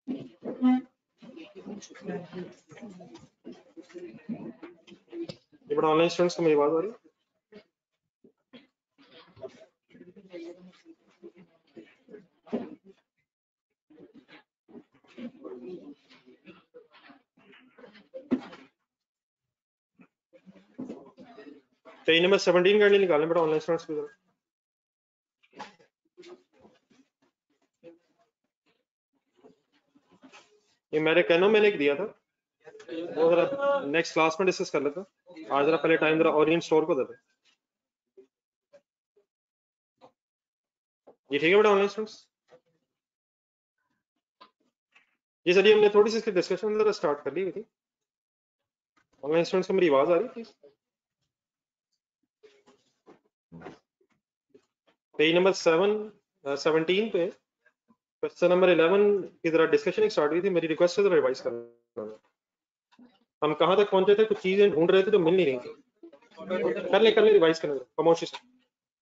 ये बड़ा online students को मेरी आवाज आ रही है? पेज नंबर 17 का निकालें बेटा ऑनलाइन स्टूडेंट्स की तरफ। ये मेरे कहना मैंने एक दिया था वो जरा नेक्स्ट क्लास में डिस्कस कर लेते। आज जरा पहले टाइम जरा ओरिएंट स्टोर को देते। ये ठीक है बेटा ऑनलाइन स्टूडेंट्स? जी सर, ये हमने थोड़ी सी इसकी डिस्कशन जरा स्टार्ट कर ली हुई थी। ऑनलाइन स्टूडेंट्स को मेरी आवाज आ रही थी? पेज नंबर 17 पे क्वेश्चन नंबर 11 की जरा डिस्कशन स्टार्ट हुई थी। मेरी रिक्वेस्ट है जरा रिवाइज करना। हम कहाँ तक पहुंचे थे? कुछ चीजें ढूंढ रहे थे जो मिल नहीं रही थी। कर ले रिवाइज करने खामोशी से।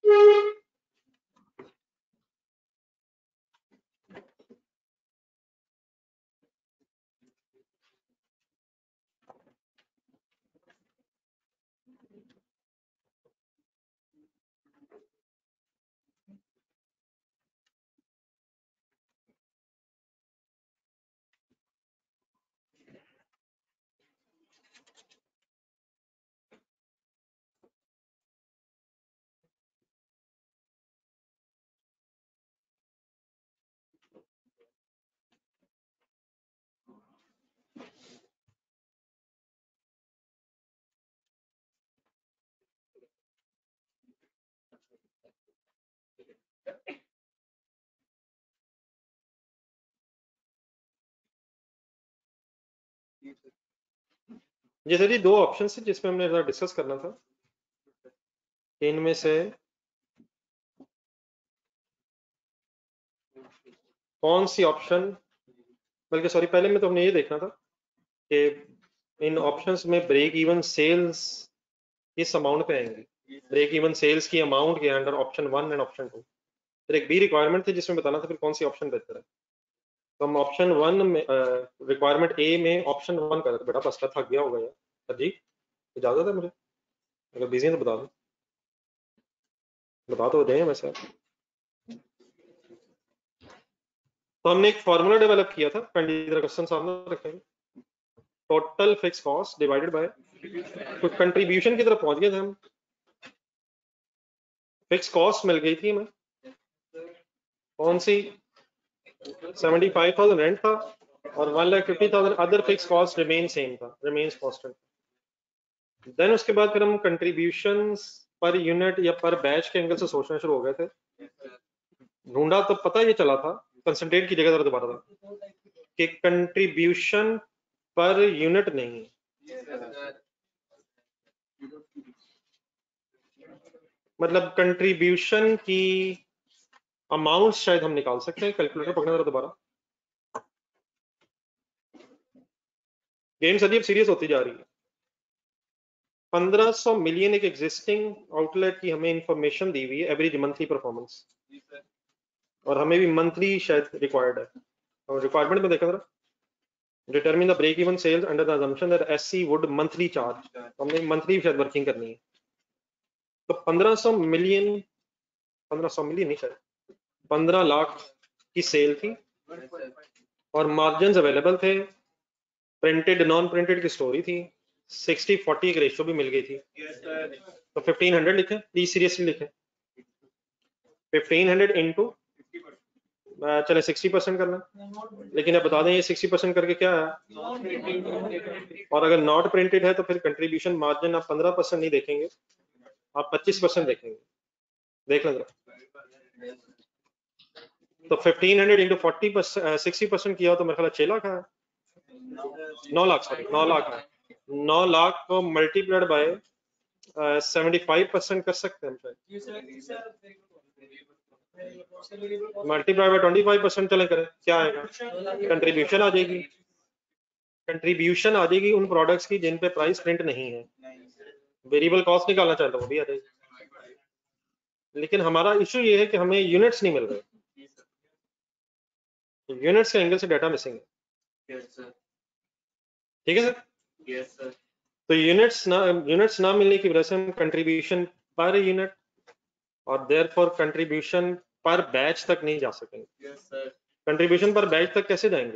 जी सर, ये दो ऑप्शन है जिसमें हमने जरा डिस्कस करना था। इनमें से कौन सी ऑप्शन, बल्कि सॉरी पहले में तो हमने ये देखना था कि इन ऑप्शंस में ब्रेक इवन सेल्स किस अमाउंट पे आएंगी। ब्रेक इवन सेल्स की अमाउंट के अंडर ऑप्शन 1 एंड ऑप्शन 2। फिर एक बी रिक्वायरमेंट थी जिसमें बताना था फिर कौन सी ऑप्शन बेहतर है। तो हम ऑप्शन 1 में रिक्वायरमेंट ए में ऑप्शन 1 कर रहे थे। बेटा बस का थक गया होगा यार। सर जी इजाजत है मुझे? अगर बिजी है तो बता दो, बता तो दें वैसे। तो हमने एक फॉर्मूला डेवलप किया था, क्वेश्चन सामने रखेंगे। Total fix cost divided by कुछ कंट्रीब्यूशन की तरफ पहुंच गए थे हम। फिक्स कॉस्ट मिल गई थी हमें कौन सी? 75,000 रेंट था और 1,50,000 other fix cost remain same था, रिमेन्स कांस्टेंट। देन उसके बाद फिर हम कंट्रीब्यूशंस पर यूनिट या पर बैच के एंगल से सोचना शुरू हो गए थे। ढूंढा तो पता ये चला था, कंसंट्रेट की जगह दोबारा था कि कंट्रीब्यूशन पर यूनिट नहीं, मतलब कंट्रीब्यूशन की अमाउंट शायद हम निकाल सकते हैं। कैलकुलेटर पकड़ना जरा दोबारा। गेम सदी अब सीरियस होती जा रही है। 1500 मिलियन एक एग्जिस्टिंग आउटलेट की हमें इंफॉर्मेशन दी हुई है, एवरेज मंथली परफॉर्मेंस, और हमें भी मंथली शायद रिक्वायर्ड है। और रिक्वायरमेंट में देखा जरा, determine the break even sales under the assumption that SC would monthly charge. हमने मंथली शायद वर्किंग करनी है। तो 1500 मिलियन, 1500 मिलियन नहीं शायद 15 लाख की सेल थी और मार्जिन अवेलेबल थे। प्रिंटेड नॉन प्रिंटेड की स्टोरी थी। 60-40 एक रेशियो भी मिल गई थी। तो 1500 लिखे, प्लीज सीरियसली लिखे। 1500 इंटू चले 60% करना, लेकिन अब बता दें ये 60% करके क्या है। और अगर नॉट प्रिंटेड है तो फिर कंट्रीब्यूशन मार्जिन आप 15% नहीं देखेंगे, आप 25% देखेंगे। देख लें जरा। तो 1500 इंटू 40% 60% किया तो मेरे ख्याल 6 लाख है, 9 लाख, सॉरी 9 लाख है। 9 लाख को मल्टीप्लाइड बाय 75% कर सकते हैं शायद। मल्टीप्लाई बाय 25% चले करें, क्या आएगा? कंट्रीब्यूशन आ जाएगी। कंट्रीब्यूशन आ जाएगी उन प्रोडक्ट्स की जिन पे प्राइस प्रिंट नहीं है। वेरिएबल कॉस्ट निकालना चाहता हूँ वो भी आ जाएगी। लेकिन हमारा इशू ये है कि हमें यूनिट्स नहीं मिल रहे। यूनिट्स के एंगल से डाटा मिसिंग है। Yes sir. ठीक है सर। Yes sir. तो यूनिट्स ना मिलने की वजह से हम कंट्रीब्यूशन पर यूनिट और देयरफॉर कंट्रीब्यूशन पर बैच तक नहीं जा सकेंगे। Yes sir. Contribution per batch तक कैसे जाएंगे?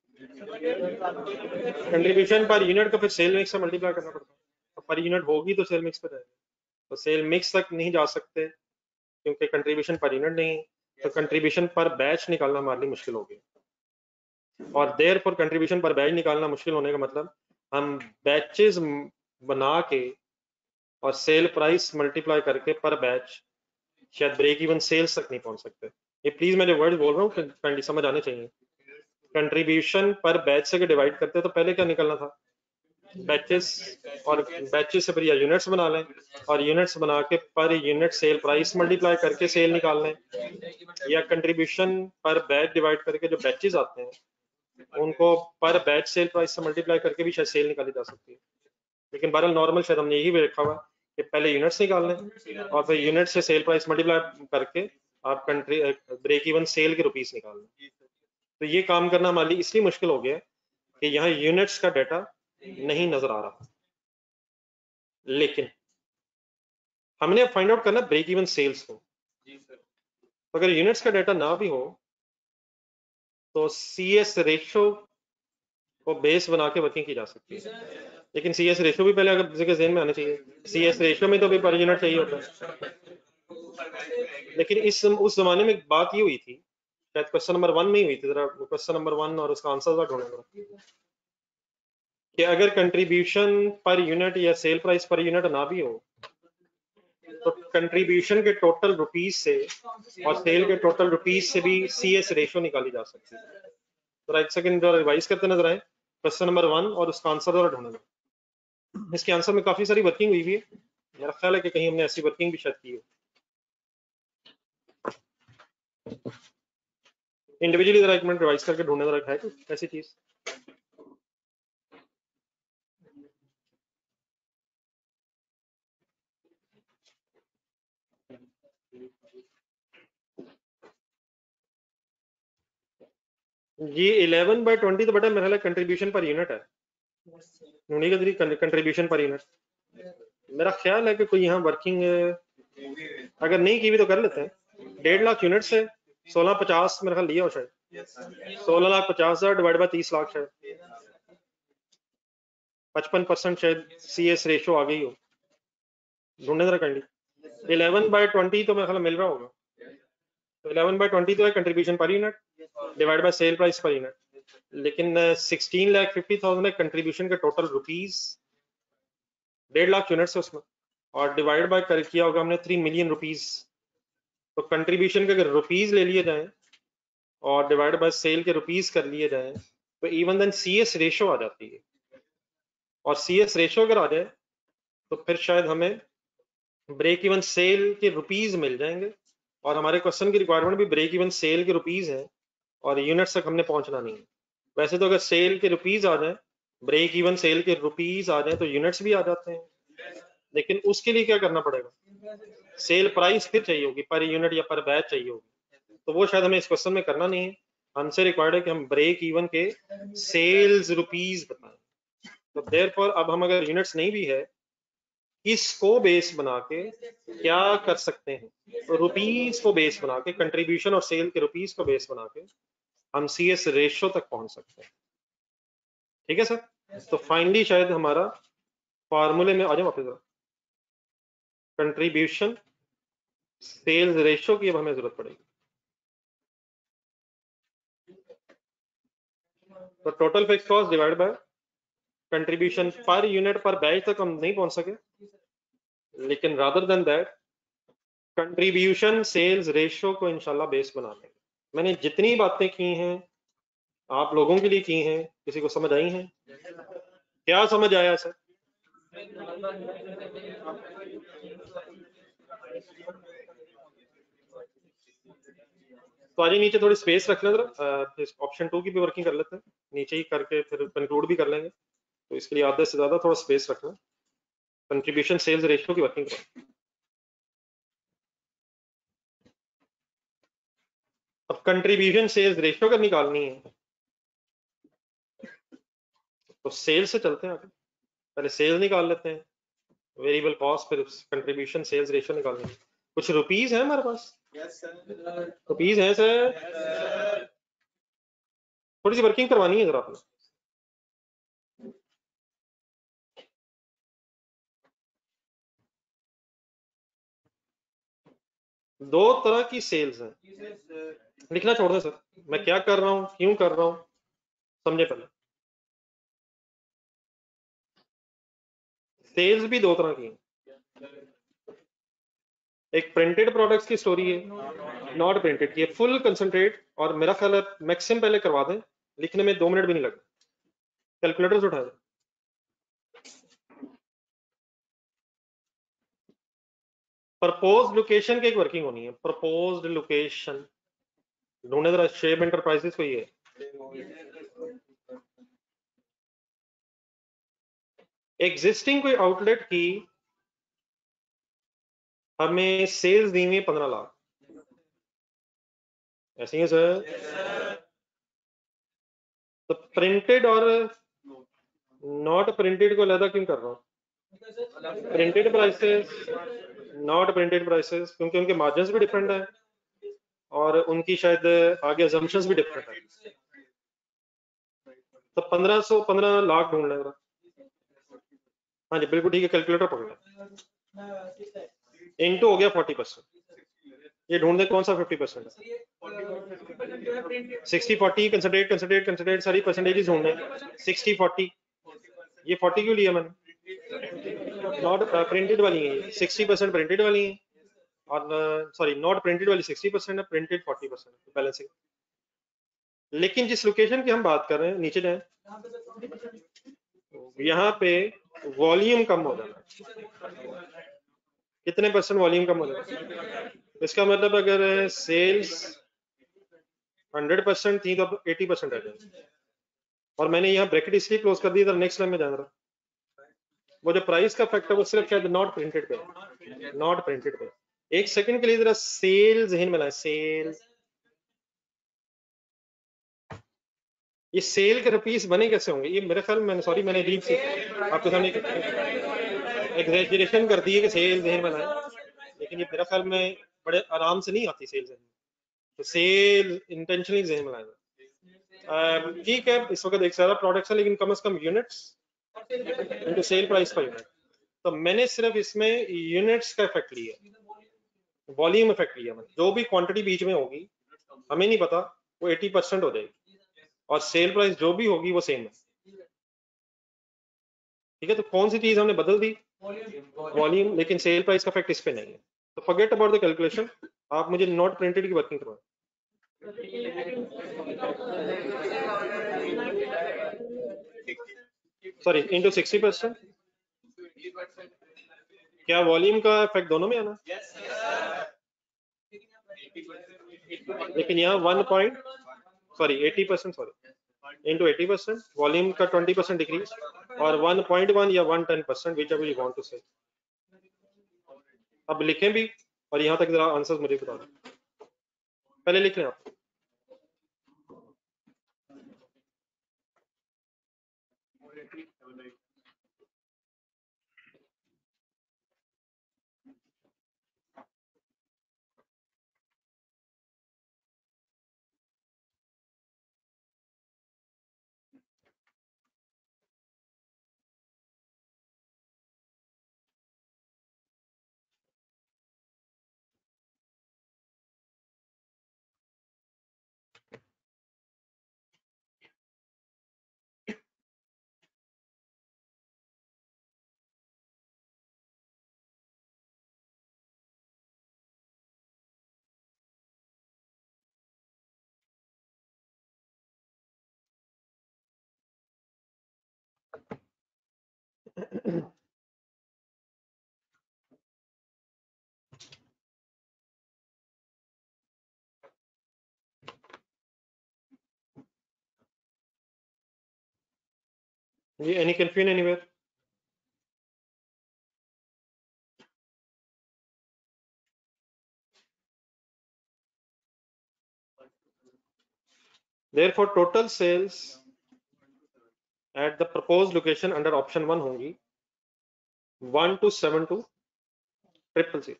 कंट्रीब्यूशन पर यूनिट को फिर सेल मिक्स से मल्टीप्लाई करना पड़ता है, तो पर यूनिट होगी तो सेल मिक्स पे जाएगा, तो सेल मिक्स तक नहीं जा सकते क्योंकि कंट्रीब्यूशन पर यूनिट नहीं, तो कंट्रीब्यूशन पर बैच निकालना हमारे लिए मुश्किल होगी। और therefore contribution per batch निकालना मुश्किल होने का मतलब हम बैचेस बना के और सेल प्राइस मल्टीप्लाई करके पर बैच शायद ब्रेक इवन सेल्स तक नहीं पहुंच सकते। ये प्लीज मैं जो वर्ड बोल रहा हूँ काइंडली समझ आने चाहिए। कंट्रीब्यूशन पर बैच से डिवाइड करते तो पहले क्या निकलना था? बैचेस, और बैचेस से फिर या यूनिट्स बना लें और यूनिट्स बना के per unit sale price multiply करके सेल निकाल लें, या कंट्रीब्यूशन पर बैच डिवाइड करके जो बैचेस आते हैं उनको पर बैच सेल प्राइस से मल्टीप्लाई करके भी शायद सेल निकाली जा सकती है। लेकिन बहरहाल नॉर्मल शायद हमने यही भी रखा हुआ कि पहले यूनिट्स निकाल लें और फिर यूनिट से सेल प्राइस मल्टीप्लाई करके आप कंट्री ब्रेक इवन सेल के रुपीस निकाल लें। तो ये काम करना हमारे लिए इसलिए मुश्किल हो गया कि यहाँ यूनिट्स का डाटा नहीं नजर आ रहा, लेकिन हमने फाइंड आउट करना ब्रेक इवन सेल्स को। तो अगर यूनिट्स का डाटा ना भी हो तो CS रेशो को बेस बना के वर्किंग की जा सकती है, लेकिन CS रेशो भी पहले अगर किसी के ज़हन में आना चाहिए। CS रेशो में तो भी पर यूनिट चाहिए होता है, लेकिन उस जमाने में बात ये हुई थी, शायद क्वेश्चन नंबर 1 में ही हुई थी, जरा क्वेश्चन नंबर 1 और उसका आंसर ढूंढना कि अगर कंट्रीब्यूशन पर यूनिट या सेल प्राइस पर यूनिट ना भी हो तो कंट्रीब्यूशन के टोटल रुपीस से और सेल के टोटल रुपीस से भी CS रेशो निकाली जा सकती है। तो राइट सेकंड जो रिवाइज करते नजर आए क्वेश्चन नंबर 1 और उसका आंसर जरा ढूंढना। इसके आंसर में काफी सारी वर्किंग हुई है, मेरा ख्याल है कि कहीं हमने ऐसी वर्किंग भी शायद की हो। इंडिविजुअली जरा एक मिनट रिवाइज करके ढूंढने जरा है कुछ ऐसी चीज। जी 11/20 तो बेटा मेरा कंट्रीब्यूशन पर यूनिट है, कंट्रीब्यूशन पर यूनिट। मेरा ख्याल है कि कोई यहाँ वर्किंग अगर नहीं की भी तो कर लेते हैं। 1.5 लाख यूनिट से 1650 मेरा ख्याल लिया हो शायद, 16,50,000 डिवाइड बाय 30 लाख शायद 55% शायद CS रेशो आ गई हो, ढूंढने जरा काइंडली। 11/20 तो मेरा ख्याल मिल रहा होगा, तो 11/20 तो है contribution per unit divide by sale price per unit, लेकिन 16,50,000 है कंट्रीब्यूशन के टोटल रुपीस, 1.5 लाख यूनिट्स है उसमें, और डिवाइड बाय कर किया होगा हमने 3 मिलियन रुपीस। तो कंट्रीब्यूशन के अगर रुपीस ले लिए जाएं और डिवाइड बाय सेल के रुपीस कर लिए जाएं तो इवन देन CS रेशो आ जाती है, और CS रेशो अगर आ जाए तो फिर शायद हमें ब्रेक इवन सेल के रुपीस मिल जाएंगे, और हमारे क्वेश्चन की रिक्वायरमेंट भी ब्रेक इवन सेल के रुपीस है और यूनिट्स तक हमने पहुंचना नहीं है। वैसे तो अगर सेल के रुपीस आ जाए, ब्रेक इवन सेल के रुपीस आ जाए तो यूनिट्स भी आ जाते हैं, लेकिन उसके लिए क्या करना पड़ेगा? सेल प्राइस फिर चाहिए होगी, पर यूनिट या पर बैच चाहिए होगी, तो वो शायद हमें इस क्वेश्चन में करना नहीं है। हमसे रिक्वायर्ड है कि हम ब्रेक इवन के सेल्स रुपीस बताएं। तो देयरफॉर अब हम अगर यूनिट्स नहीं भी है, इसको बेस बना के क्या कर सकते हैं? तो रुपीस को बेस बना के, कंट्रीब्यूशन और सेल के रुपीस को बेस बना के हम CS रेशो तक पहुंच सकते हैं। ठीक है सर? तो फाइनली शायद हमारा फॉर्मूले में आ जाए वापस, कंट्रीब्यूशन सेल्स रेशो की अब हमें जरूरत पड़ेगी। तो total fix cost divide by contribution per unit per batch तक हम नहीं पहुंच सके, लेकिन rather than that contribution sales ratio को इंशाल्लाह बेस बना लेंगे। मैंने जितनी बातें की हैं आप लोगों के लिए की हैं, किसी को समझ आई हैं? क्या समझ आया सर? तो आज नीचे थोड़ी स्पेस रख लें जरा, ऑप्शन 2 की भी वर्किंग कर लेते हैं, नीचे ही करके फिर कंक्लूड भी कर लेंगे, तो इसके लिए आधे से ज्यादा थोड़ा स्पेस रखना। कंट्रीब्यूशन सेल्स रेशियो की वर्किंग करो। अब कंट्रीब्यूशन सेल्स रेशियो का निकालनी है तो सेल्स से चलते हैं आगे, पहले सेल्स निकाल लेते हैं, वेरिएबल कॉस्ट, फिर कंट्रीब्यूशन सेल्स रेशियो निकालनी है। कुछ रुपीस है हमारे पास? रुपीस है सर? थोड़ी सी वर्किंग करवानी है जरा आपने। दो तरह की सेल्स हैं, लिखना छोड़ दो सर, मैं क्या कर रहा हूं, क्यों कर रहा हूं, समझे पहले। सेल्स भी दो तरह की हैं, एक प्रिंटेड प्रोडक्ट्स की स्टोरी है, नॉट प्रिंटेड की है, फुल कंसंट्रेट। और मेरा ख्याल है मैक्सिमम पहले करवा दें, लिखने में 2 मिनट भी नहीं लगते। कैलकुलेटर्स उठा दें। प्रपोज्ड लोकेशन की एक वर्किंग होनी है, प्रपोज्ड लोकेशन ढूंढने जरा, शेप एंटरप्राइजेस को ये एग्जिस्टिंग कोई आउटलेट की हमें सेल्स दी हुई 15 लाख, ऐसे ही है सर? तो प्रिंटेड और नॉट प्रिंटेड को अलग क्यों कर रहा हूँ? Printed prices, not printed prices, क्योंकि उनके मार्जिन भी डिफरेंट है और उनकी शायद आगे अजम्पशंस भी डिफरेंट है। तो 15 लाख ढूंढ लेगा। हाँ जी बिल्कुल ठीक है, कैलकुलेटर पकड़ इनटू हो गया 40%। ये ढूंढने कौन सा 50% है? 60-40 कंसिडरेट कंसिडरेट कंसिडरेट सारी परसेंटेजेस ढूंढने। 60-40, ये 40 क्यों लिया मैंने? नॉट प्रिंटेड वाली है, 60% प्रिंटेड वाली है और सॉरी नॉट प्रिंटेड वाली 60% है, प्रिंटेड 40% है, बैलेंसिंग। लेकिन जिस लोकेशन की हम बात कर रहे हैं, नीचे जाए, यहाँ पे वॉल्यूम कम हो जाता है। कितने परसेंट वॉल्यूम कम हो जाता है? इसका मतलब अगर सेल्स 100% थी तो अब 80% आ जाएगी। और मैंने यहाँ ब्रैकेट इसलिए क्लोज कर दी था, नेक्स्ट लाइन में जान रहा, वो जो प्राइस का फैक्टर वो सिर्फ शायद नॉट प्रिंटेड पे, नॉट प्रिंटेड पे। एक सेकंड के लिए जरा सेल जहन में लाए, सेल, ये सेल के रुपीस बने कैसे होंगे? ये मेरे ख्याल में, सॉरी मैंने अजीब से आपके सामने एग्जैजरेशन कर दी है कि सेल जहन में लाए, लेकिन ये मेरे ख्याल में बड़े आराम से नहीं आती सेल जहन में, तो सेल इंटेंशनली जहन में लाए। ठीक है, इस वक्त एक सारा प्रोडक्ट्स है लेकिन कम से कम units into sale price per unit, तो मैंने सिर्फ इसमें यूनिट्स का इफेक्ट लिया, वॉल्यूम इफेक्ट लिया। मतलब जो भी क्वांटिटी बीच में होगी हमें नहीं पता, वो 80% हो जाएगी और सेल प्राइस जो भी होगी वो सेम है। ठीक है, तो कौन सी चीज हमने बदल दी? वॉल्यूम, लेकिन सेल प्राइस का इफेक्ट इस पे नहीं है। तो फॉरगेट अबाउट द कैलकुलेशन, आप मुझे नॉट प्रिंटेड की वर्किंग करवाएं। सॉरी इंटू 60%, क्या वॉल्यूम का इफेक्ट दोनों में आना? लेकिन यहाँ 1 point sorry 80%, sorry into 80%, volume का 20% डिक्रीज और 1.1 या 110%, whichever you want to say. अब लिखें भी और यहाँ तक जरा आंसर मुझे बता दो, पहले लिख लें आप। ये any confusion anywhere? Therefore total sales at the proposed location under option 1 होंगी 1272 000।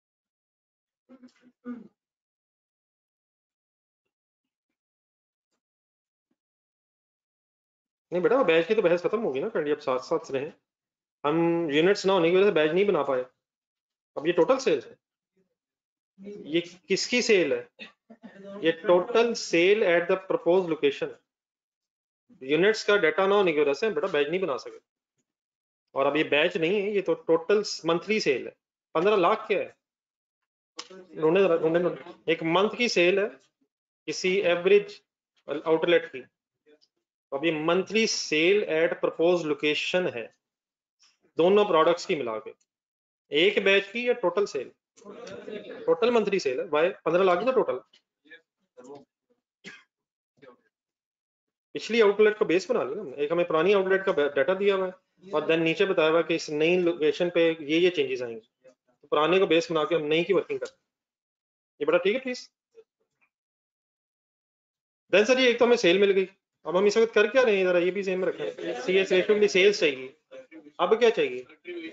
नहीं बेटा, बैच की तो बहस खत्म होगी ना, कंडी अब साथ साथ रहे, हम यूनिट्स ना होने की वजह से बैच नहीं बना पाए। अब ये टोटल सेल्स है, ये किसकी सेल है? ये total sale at the propose location. Units का डाटा ना होने की वजह से बेटा बैच नहीं बना सके। और अब ये बैच नहीं है, ये तो टोटल मंथली सेल है। 15 लाख क्या है? ढूंढे एक मंथ की सेल है किसी एवरेज आउटलेट की। अब ये monthly sale at propose location है, दोनों प्रोडक्ट्स की मिला के, एक बैच की या total sale? Total monthly sale है भाई, 15 लाख ही तो टोटल। पिछली आउटलेट का बेस बना लिया ना, एक हमें पुरानी आउटलेट का डाटा दिया हुआ है और देन नीचे बताया हुआ कि इस नई लोकेशन पे ये चेंजेस आएंगे, तो पुराने को बेस बना के हम नई की वर्किंग करते हैं। ये बड़ा ठीक है प्लीज। देन सर ये एक तो हमें सेल मिल गई, अब हम इस वक्त कर क्या रहे हैं, जरा ये भी सेम में रखें। सी एस रेशियो के लिए सेल्स चाहिए, अब क्या चाहिए?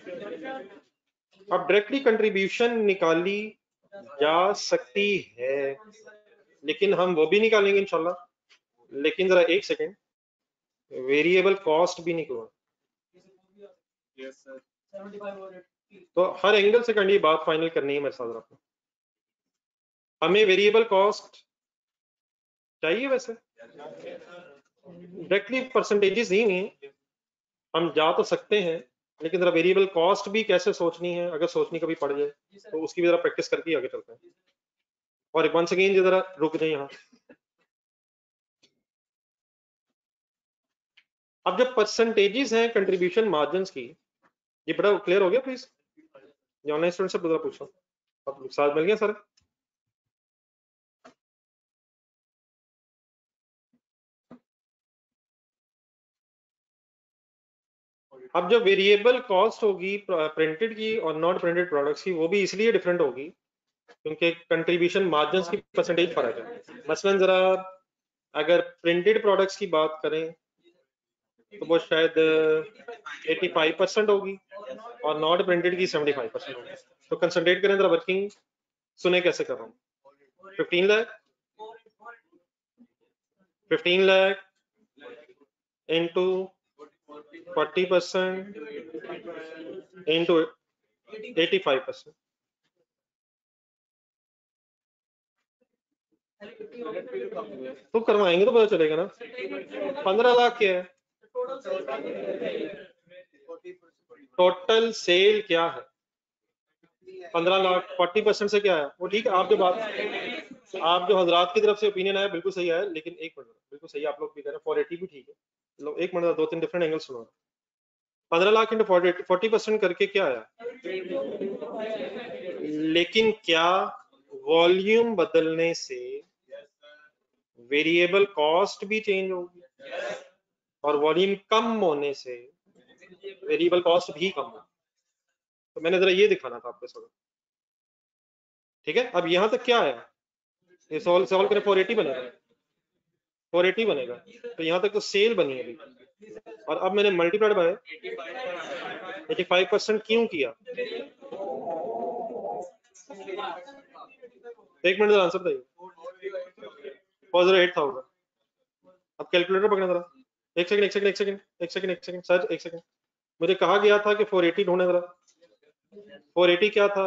अब डायरेक्टली कंट्रीब्यूशन निकाली जा सकती है, लेकिन हम वो भी निकालेंगे इंशाल्लाह। लेकिन जरा एक सेकेंड, वेरिएबल कॉस्ट भी निकलवा, तो हर एंगल से करनी बात फाइनल करनी है मेरे साथ आपको। हमें वेरिएबल कॉस्ट चाहिए, वैसे डायरेक्टली परसेंटेजेस दी हुई हैं, हम जा तो सकते हैं, लेकिन जरा वेरिएबल कॉस्ट भी कैसे सोचनी है, अगर सोचनी कभी पड़ जाए तो उसकी भी जरा प्रैक्टिस करके आगे चलते हैं। और वंस अगेन जरा रुक जाए यहाँ। अब जब परसेंटेजेस हैं कंट्रीब्यूशन मार्जिन की, ये बड़ा क्लियर हो गया प्लीज? ये ऑनलाइन स्टूडेंट से बता पूछो, अब साथ मिल गया सर? अब जो वेरिएबल कॉस्ट होगी प्रिंटेड की और नॉट प्रिंटेड प्रोडक्ट्स की, वो भी इसलिए डिफरेंट होगी क्योंकि कंट्रीब्यूशन मार्जिन की परसेंटेज फर्क है। मसलन जरा अगर प्रिंटेड प्रोडक्ट्स की बात करें तो वो शायद 85% होगी और नॉट प्रिंटेड की 75% होगी। तो कंसंट्रेट करें जरा वर्किंग, सुने कैसे कर रहा हूँ। 15 लाख 15 लाख इंटू 40% इंटू 85%, तो करवाएंगे तो पता चलेगा ना। 15 लाख क्या है? टोटल सेल क्या है? 15 लाख 40% से क्या है वो? ठीक है, आप जो बात, आप जो हजरात की तरफ से ओपिनियन आया बिल्कुल सही है, लेकिन एक मिनट, बिल्कुल सही आप लोग भी कह रहे हैं 480 भी ठीक है। लो एक मिनट, दो तीन डिफरेंट एंगल सुनो। 15 लाख इंटू 40% करके क्या आया? लेकिन क्या वॉल्यूम बदलने से वेरिएबल कॉस्ट भी चेंज होगी? और वॉल्यूम कम होने से वेरिएबल कॉस्ट भी कम होगी। तो मैंने जरा ये दिखाना था आपको सर। ठीक है, अब यहां तक क्या आया? ये सॉल्व सॉल्व करें 480 बनेगा, 480 बनेगा। तो यहां तक तो सेल बनी है अभी, और अब मैंने मल्टीप्लाइड बाय 85% क्यों किया? एक मिनट आंसर बताइए। 408 था होगा। अब कैलकुलेटर पकड़ना जरा, एक सेकंड एक सेकंड एक सेकंड एक सेकंड एक सेकंड सर, एक सेकंड। मुझे कहा गया था कि 480 ढूंढे जरा। 480 क्या था?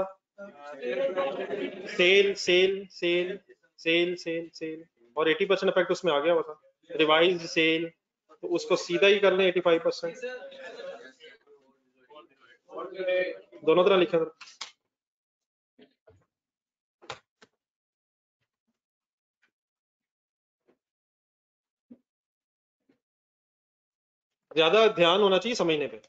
Sale sale sale sale sale sale, और 80% इफेक्ट उसमें आ गया हुआ था, रिवाइज सेल, तो उसको सीधा ही कर लें 85%। दोनों तरह लिखा था। ज्यादा ध्यान होना चाहिए समझने पे।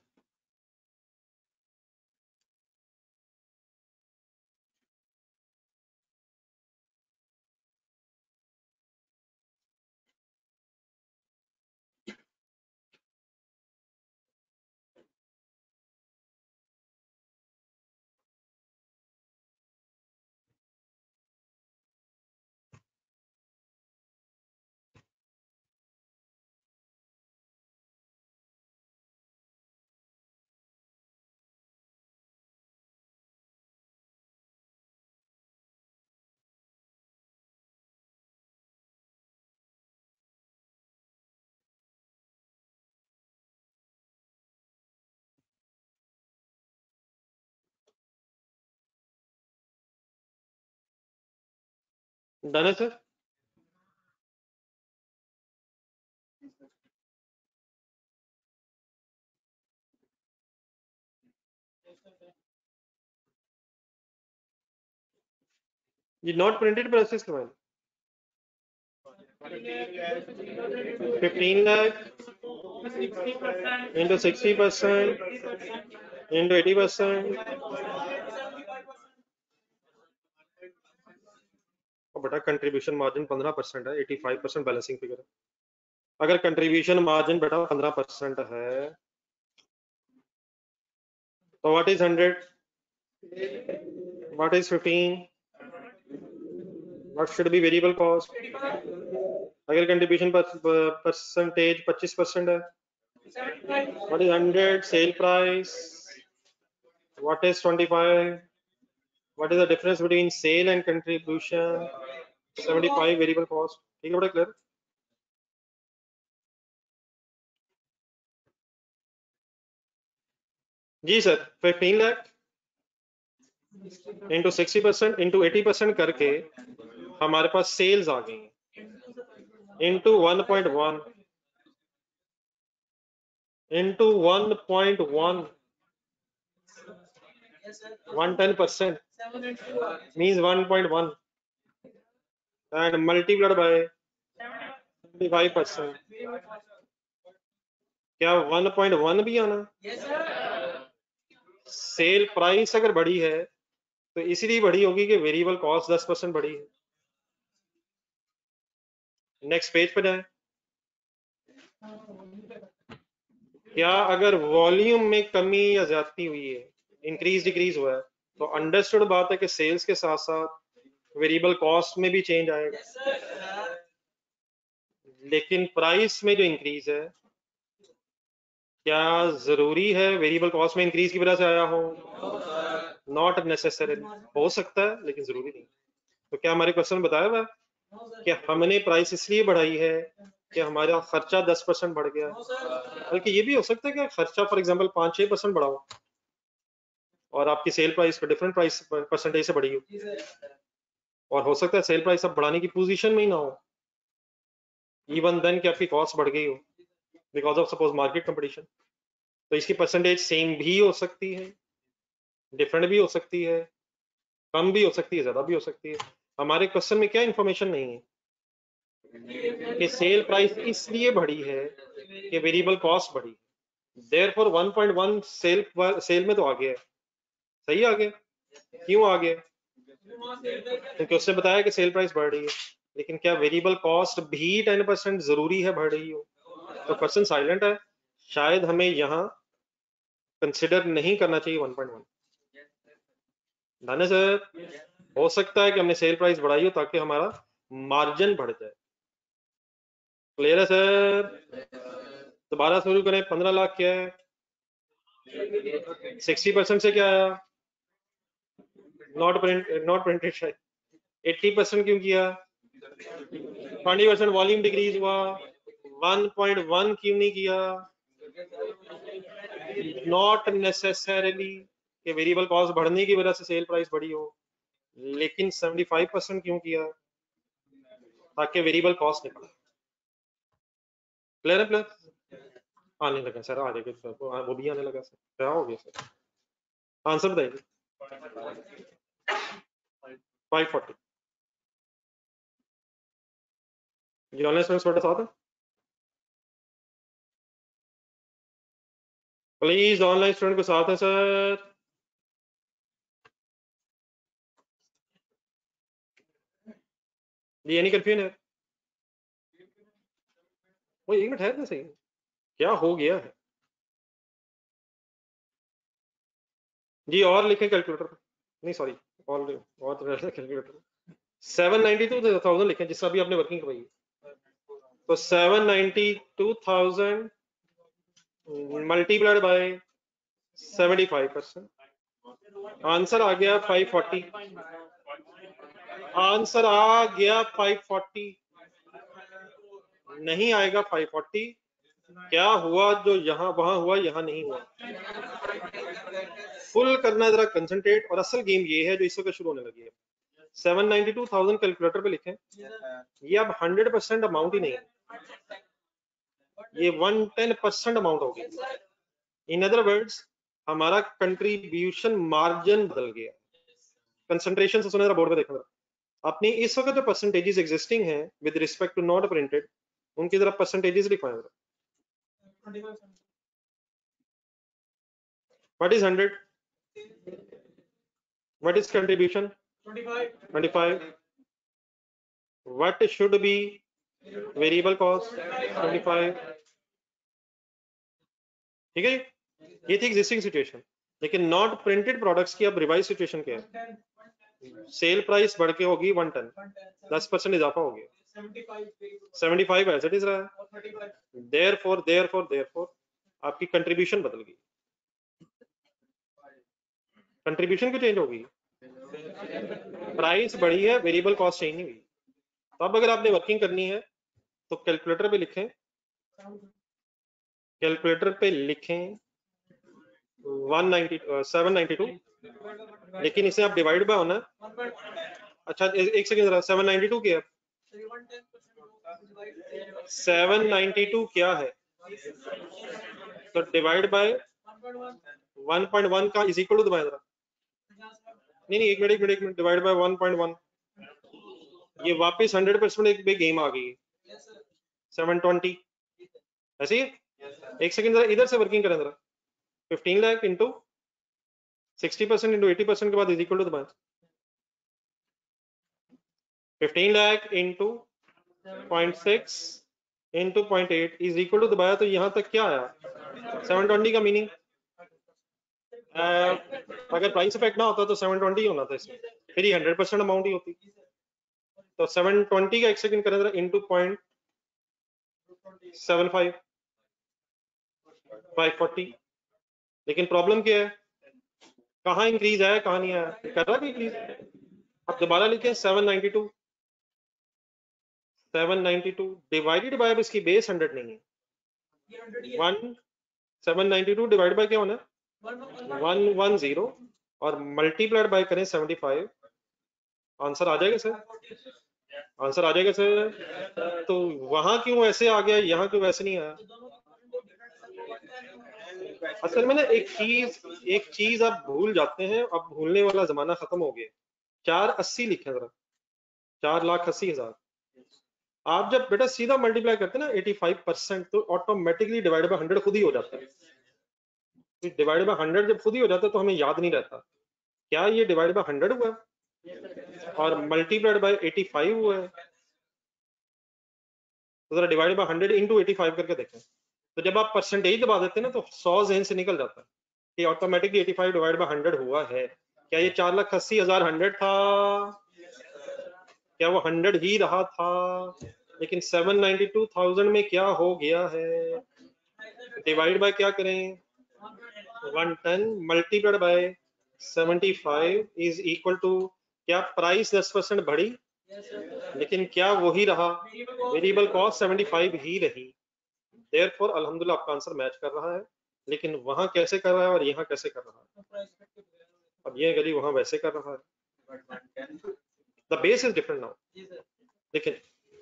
डन है सर? ये नॉट प्रिंटेड प्रोसेस करवाएं। 15 lakh into 60% into 80%। बेटा कंट्रीब्यूशन मार्जिन 15% है, 85% बैलेंसिंग फिगर है। अगर कंट्रीब्यूशन मार्जिन बेटा 15% है तो what is 100, what is 15, what should be variable cost? अगर कंट्रीब्यूशन परसेंटेज 25% है, what is 100 sale price, what is 25, what is the difference between sale and contribution, 75 variable cost. ठीक है बेटा, क्लियर? जी सर, 15 लाख इंटू 60% इंटू 80% करके हमारे पास sales आ गई into 1.1 into 1.1 110% means 1.1 and multiplied by 75%। क्या 1.1 भी आना? सेल प्राइस अगर बढ़ी है तो इसलिए बढ़ी होगी कि वेरिएबल कॉस्ट 10% बढ़ी है। नेक्स्ट पेज पे जाए। क्या अगर वॉल्यूम में कमी या ज्यादती हुई है, इंक्रीज डिक्रीज हुआ है, तो अंडरस्टूड बात है कि सेल्स के साथ साथ वेरिएबल कॉस्ट में भी चेंज आएगा। लेकिन प्राइस में जो इंक्रीज है, क्या जरूरी है वेरिएबल कॉस्ट में इंक्रीज की वजह से आया हो? नॉट नेसेसरी, हो सकता है लेकिन जरूरी नहीं। तो क्या हमारे क्वेश्चन बताया हुआ है कि हमने प्राइस इसलिए बढ़ाई है कि हमारा खर्चा 10% बढ़ गया, बल्कि ये भी हो सकता है कि खर्चा फॉर एग्जांपल 5-6% बढ़ा हो और आपकी सेल प्राइस पर डिफरेंट प्राइस परसेंटेज से बढ़ी हो, और हो सकता है सेल प्राइस अब बढ़ाने की पोजीशन में ही ना हो, इवन देन कि आपकी कॉस्ट बढ़ गई हो because of suppose market competition. तो इसकी परसेंटेज सेम भी हो सकती है, डिफरेंट भी हो सकती है, कम भी हो सकती है, ज्यादा भी हो सकती है। हमारे क्वेश्चन में क्या इंफॉर्मेशन नहीं है कि सेल प्राइस इसलिए बढ़ी है कि वेरिएबल कॉस्ट बढ़ी। देयरफॉर 1.1 सेल में तो आ गया है, सही आ गया। क्यों आ गया? क्योंकि उसने बताया कि सेल प्राइस बढ़ रही है, लेकिन क्या वेरिएबल कॉस्ट भी 10% जरूरी है बढ़ रही हो? तो क्वेश्चन साइलेंट है, शायद हमें यहाँ कंसिडर नहीं करना चाहिए 1.1। धन्य सर, हो सकता है कि हमने सेल प्राइस बढ़ाई हो ताकि हमारा मार्जिन बढ़ जाए। क्लियर है सर? दोबारा शुरू करें। 15 लाख क्या है? 60% से क्या आया? नॉट प्रिंटेड शायद। 80% क्यों किया? 20% वॉल्यूम डिक्रीज हुआ। 1.1 क्यों नहीं किया? नॉट नेसेसरली कि वेरिएबल कॉस्ट बढ़ने की वजह से सेल प्राइस बढ़ी हो, लेकिन 75% क्यों किया? ताकि वेरिएबल कॉस्ट निकले। क्लियर है? प्लस आने लगा सर, आ जाएगा सर, वो भी आने लगा सर। क्या हो गया सर? आंसर बताइए। 540 जी। ऑनलाइन स्टूडेंट्स थोड़ा साथ है प्लीज, ऑनलाइन स्टूडेंट को साथ है सर। ये नहीं कंफ्यूजन है। वो एक मिनट है, सही क्या हो गया है जी? और लिखें कैलकुलेटर, नहीं सॉरी, और कैलकुलेटर 792,000 लिखें जिसका भी आपने वर्किंग करवाई। तो 792,000 मल्टीप्लाइड बाय 75%, आंसर आ गया 540। आंसर आ गया 540, नहीं आएगा 540। क्या हुआ जो यहां वहां हुआ, यहां नहीं हुआ। फुल करना जरा कंसंट्रेट, और असल गेम ये है जो इस वक्त शुरू होने लगी है। 792,000 कैलकुलेटर पे लिखें, ये अब 100% अमाउंट ही नहीं है, ये 110% अमाउंट हो गई। इन अदर वर्ड्स हमारा कंट्रीब्यूशन मार्जिन बदल गया। कंसंट्रेशन से सुना बोर्ड पे देखना, अपनी इस वक्त जो परसेंटेजेस एग्जिस्टिंग हैं with respect to not printed, उनकी तरफ परसेंटेजेस लिखवाएं। What is 100? What is contribution? 25. What should be variable cost? 25. ठीक है, ये थी एग्जिस्टिंग सिचुएशन। लेकिन नॉट प्रिंटेड प्रोडक्ट्स की अब रिवाइज सिचुएशन क्या है? सेल प्राइस बढ़ के होगी 110, 10% इजाफा हो गया, 75 एज इट इज रहा है। देयरफॉर आपकी कंट्रीब्यूशन बदल गई। कंट्रीब्यूशन क्यों चेंज होगी? प्राइस बढ़ी है, वेरिएबल कॉस्ट चेंज नहीं हुई। तो अब अगर आपने वर्किंग करनी है तो कैलकुलेटर पे लिखें, कैलकुलेटर पे लिखें 792, लेकिन इसे आप डिवाइड बाय होना। अच्छा एक सेकंड जरा, 792 क्या है? 792 क्या है? तो डिवाइड बाय 1.1 का इज इक्वल टू दबाएं जरा। नहीं एक मिनट, डिवाइड बाय 1.1, ये वापस 100% एक बिग गेम आ गई है। 720 ऐसे ही। एक सेकंड जरा इधर से वर्किंग करें जरा। 15 लाख इंटू 60% इंटू 80% के बाद इज इक्वल टू दबाएं। 15 lakh into 0.6 into 0.8 is equal to दबाया, तो यहां तक क्या आया? 720 का मीनिंग अगर प्राइस इफेक्ट ना होता तो 720 ही होना था इसमें, फिर ही 100% अमाउंट ही होती। तो 720 का एक सेकंड करें जरा इंटू 0.75, 540। लेकिन प्रॉब्लम क्या है, कहाँ इंक्रीज आया कहाँ नहीं आया? कर रहा है इंक्रीज। अब दोबारा लिखें 792 डिवाइडेड बाय, अब इसकी बेस 100 नहीं है, 792 डिवाइड बाय क्या होना है? 110 और मल्टीप्लाइड बाय करें 75। आंसर आ जाएगा सर? आंसर आ जाएगा सर? तो वहां क्यों ऐसे आ गया, यहाँ क्यों वैसे नहीं आया? असल में ना एक चीज आप भूल जाते हैं, अब भूलने वाला जमाना खत्म हो गया। 480 लिखे जरा, 4,80,000। आप जब बेटा सीधा मल्टीप्लाई करते हैं ना 85%, तो ऑटोमेटिकली डिवाइड बाय 100 खुद ही हो जाता है। डिवाइड बाय 100 जब खुद ही हो जाता है तो हमें याद नहीं रहता क्या ये डिवाइड बाय 100 हुआ है और मल्टीप्लाइड बाय 85 हुआ है। तो जरा डिवाइड बाय 100 इंटू 85 करके देखें। तो जब आप परसेंटेज दबा देते हैं ना तो 100 ज़हन से निकल जाता है कि ऑटोमेटिकली 85 डिवाइड बाय 100 हुआ है। क्या ये 4,80,000 100 था? क्या वो 100 ही रहा था? लेकिन 792,000 में क्या हो गया है? डिवाइड बाय क्या करें? 110 multiplied by 75 is equal to, क्या प्राइस 10% बढ़ी लेकिन क्या वही रहा? वेरिएबल कॉस्ट 75 ही रही। देयरफॉर अल्हम्दुलिल्लाह आपका आंसर मैच कर रहा है, लेकिन वहां कैसे कर रहा है और यहाँ कैसे कर रहा है? अब ये गली वहां वैसे कर रहा है। The base is different now. देखिए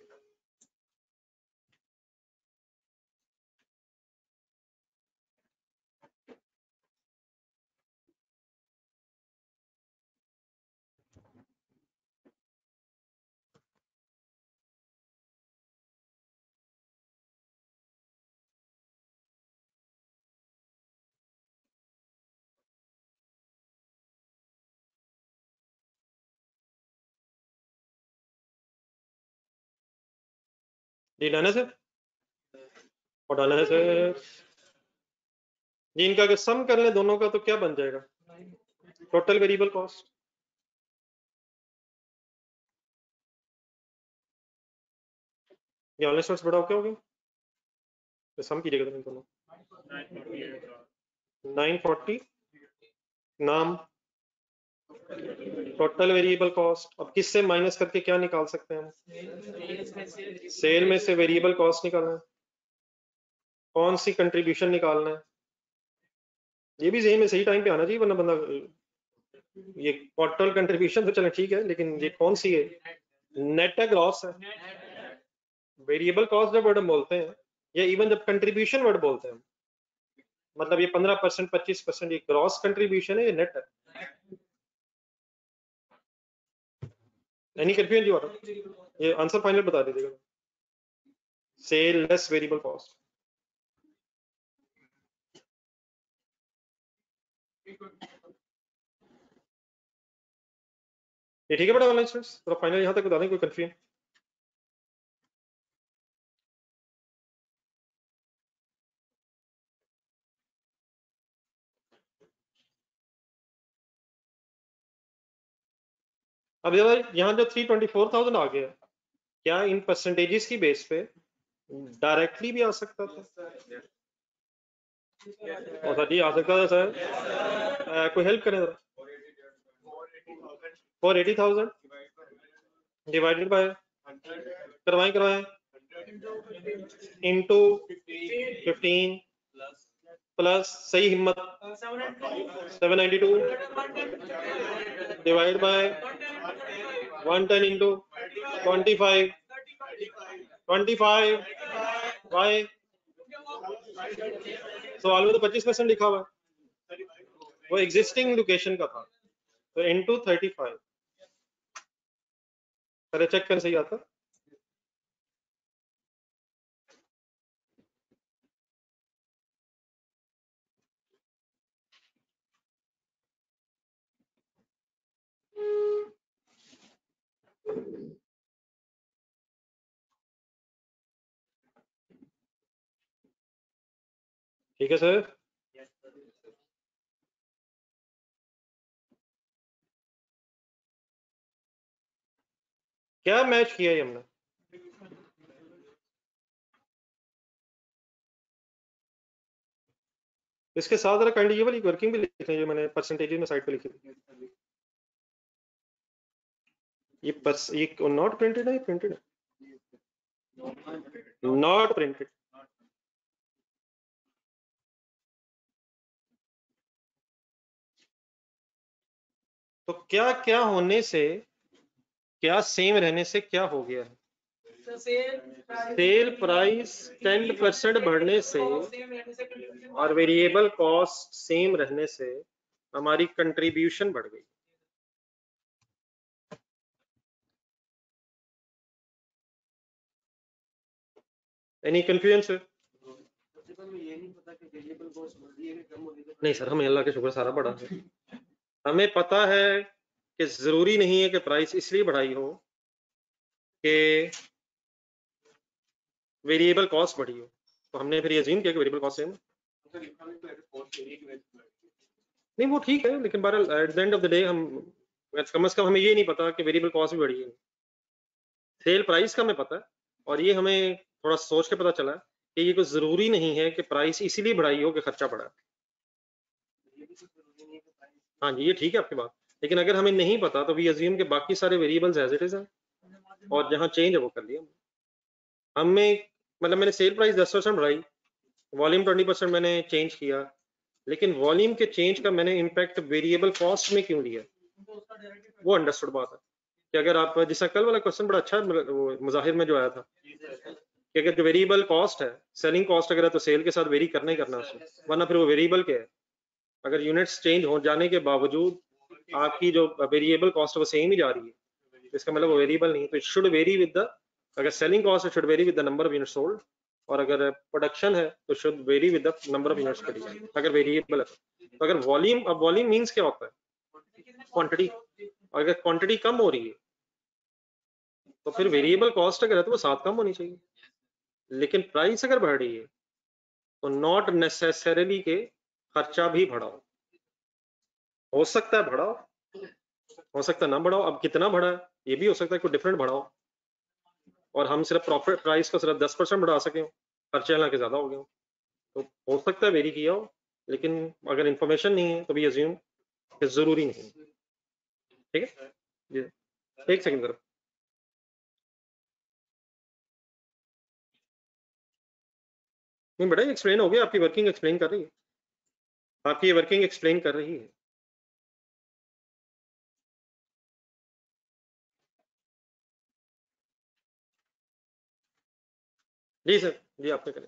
जी डाना सर, और डाना है सर जी। इनका अगर सम कर ले दोनों का तो क्या बन जाएगा? Total variable cost. ये ऑनलाइन स्टोर्स बड़ा क्या हो गया? तो सम कीजिएगा तुम दोनों। 940 नाम टोटल वेरिएबल कॉस्ट। अब किससे माइनस करके क्या निकाल सकते हैं हम? सेल में से वेरिएबल कॉस्ट निकालना है। कौन सी कंट्रीब्यूशन निकालना है? ये भी जेन में सही टाइम पे आना चाहिए, वरना बंदा ये टोटल कंट्रीब्यूशन तो चलो ठीक है, लेकिन ये कौन सी है? नेट है, ग्रॉस है? वेरिएबल कॉस्ट जब वर्ड बोलते हैं या इवन जब कंट्रीब्यूशन वर्ड बोलते हैं, मतलब ये 15%, 25%, ये ग्रॉस कंट्रीब्यूशन है, ये नेट है? एनी कंफ्यूजन जी? ये आंसर फाइनल बता दीजिएगा। Sale less variable cost. ये ठीक है बेटा ऑनलाइन स्टूडेंट्स? थोड़ा फाइनल यहाँ तक बता दें, कोई कंफ्यूजन? अब यहाँ जो 324,000 आ गया, क्या इन परसेंटेजेस की बेस पे डायरेक्टली भी आ सकता था? और सर जी आ सकता था सर। कोई हेल्प करें जरा। 480,000 डिवाइडेड बाय, करवाएं इनटू 15 प्लस, सही हिम्मत, 792 डिवाइड बाय 110 इंटू 25 बाय, सवाल में तो 25% लिखा हुआ है, वो एग्जिस्टिंग लोकेशन का था, तो इनटू 35। अरे चेक कर सही आता। ठीक है सर। क्या मैच किया है हमने? इसके साथ जरा काइंडली ये वाली वर्किंग भी लिख लें जो मैंने परसेंटेज में साइड पे लिखी थी। ये बस ये नॉट प्रिंटेड है, प्रिंटेड है? Not printed. तो क्या क्या होने से, क्या सेम रहने से क्या हो गया है? सेल प्राइस 10% बढ़ने से और वेरिएबल कॉस्ट सेम रहने से हमारी कंट्रीब्यूशन बढ़ गई। Any confusion sir? नहीं सर, हमें अल्लाह के शुक्र सारा बढ़ा है। हमें पता है कि जरूरी नहीं है कि प्राइस इसलिए बढ़ाई हो कि वेरिएबल कॉस्ट बढ़ी हो, तो हमने फिर ये अज्यूम किया कि वेरिएबल कॉस्ट सेम। नहीं वो ठीक है, लेकिन बहरहाल at the end of the day हम कम से कम हमें ये नहीं पता कि वेरिएबल कॉस्ट भी बढ़ी है। सेल प्राइस का हमें पता है, और ये हमें थोड़ा सोच के पता चला कि ये कोई जरूरी नहीं है कि प्राइस इसीलिए बढ़ाई हो कि खर्चा बढ़ा। हाँ जी, ये ठीक है आपकी बात, लेकिन अगर हमें नहीं पता तो वी अज्यूम के बाकी सारे वेरिएबल्स एज इट इज हैं, और जहाँ चेंज है वो कर लिया हमें। मतलब मैंने सेल प्राइस 10% बढ़ाई, वॉल्यूम 20% मैंने चेंज किया, लेकिन वॉल्यूम के चेंज का मैंने इम्पैक्ट वेरिएबल कॉस्ट में क्यों लिया? वो अंडरस्टूड बात है कि अगर आप, जैसा कल वाला क्वेश्चन बड़ा अच्छा वो मुजाहिर में जो आया था कि अगर जो वेरिएबल कॉस्ट है, सेलिंग कॉस्ट अगर है तो सेल के साथ वेरी करना ही करना उसमें, वरना फिर वो वेरिएबल क्या है? अगर यूनिट्स चेंज हो जाने के बावजूद आपकी जो वेरिएबल कॉस्ट है वो सेम ही जा रही है, तो इसका मतलब वो वेरिएबल नहीं। तो it should vary with the, अगर selling cost should vary with the number of units sold, और अगर प्रोडक्शन है तो should vary with the number of units produced, अगर वेरिएबल है तो। अगर वॉल्यूम, अब वॉल्यूम मींस क्या होता है? क्वांटिटी। अगर क्वांटिटी कम हो रही है तो फिर वेरिएबल कॉस्ट अगर है तो वो साथ कम होनी चाहिए, लेकिन प्राइस अगर बढ़ रही है तो नॉट नेसेसरीली के खर्चा भी बढ़ाओ। हो सकता है बढ़ाओ, हो सकता है ना बढ़ाओ, अब कितना बढ़ा है ये भी हो सकता है कोई डिफरेंट बढ़ाओ, और हम सिर्फ प्रॉफिट प्राइस को सिर्फ 10% बढ़ा सके, खर्चे हालांकि ज्यादा हो गए, तो हो सकता है वेरी किया हो, लेकिन अगर इंफॉर्मेशन नहीं है तो भी अज्यूम कि जरूरी नहीं। ठीक है जी, एक सेकंड जरा। नहीं बेटा एक्सप्लेन हो गया, आपकी वर्किंग एक्सप्लेन कर रही है, आपकी वर्किंग एक्सप्लेन कर रही है। जी सर, जी आपने करें।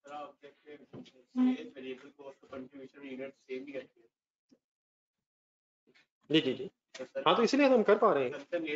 जी जी जी, हाँ तो इसीलिए हम कर पा रहे हैं।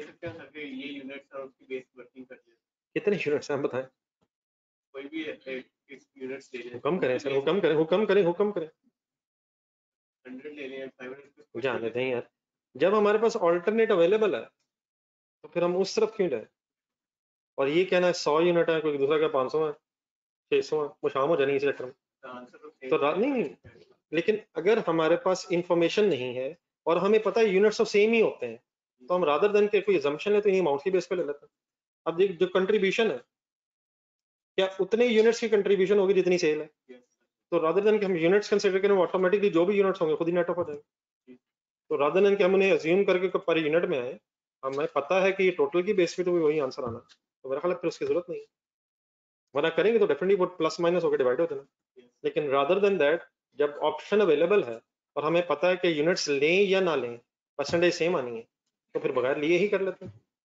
कितने यूनिट्स हैं बताएं? कोई भी यूनिट्स ले लें। हुक्म करें सर, हुक्म करें, हुक्म करें, हुक्म करें। 100 ले लें, 500 जाने दें यार, जब हमारे पास ऑल्टरनेट अवेलेबल है तो फिर हम उस तरफ क्यों जाए? और ये कहना है 100 यूनिट है, कोई दूसरा क्या 500 है, 600 है, वो शाम हो जानी इस चक्कर में। तो नहीं, लेकिन अगर हमारे पास इंफॉर्मेशन नहीं है और हमें पता है यूनिट्स ऑफ सेम ही होते हैं, तो हम रादर देन के कोई assumption है तो ये अमाउंट की बेस पे ले लेते हैं। अब देख, जो कंट्रीब्यूशन है, क्या उतने यूनिट्स की कंट्रीब्यूशन होगी जितनी सेल है? तो रादर देन कि हम यूनिट्स कंसीडर करें, ऑटोमेटिकली जो भी यूनिट्स होंगे खुद ही नेट ऑफ हो जाएंगे। तो रादर देन कि हम उन्हें अज्यूम करके पर यूनिट में आए, हमें पता है कि ये टोटल की बेस पे तो वही आंसर आना, तो मेरा ख्याल है फिर उसकी जरूरत नहीं है। वरना करेंगे तो डेफिनेटली वो प्लस माइनस होकर डिवाइड होते हैं। लेकिन रादर देन दैट, जब ऑप्शन अवेलेबल है और हमें पता है कि यूनिट्स लें या ना लें, परसेंटेज सेम आनी है, तो फिर बगैर लिए ही कर लेते हैं।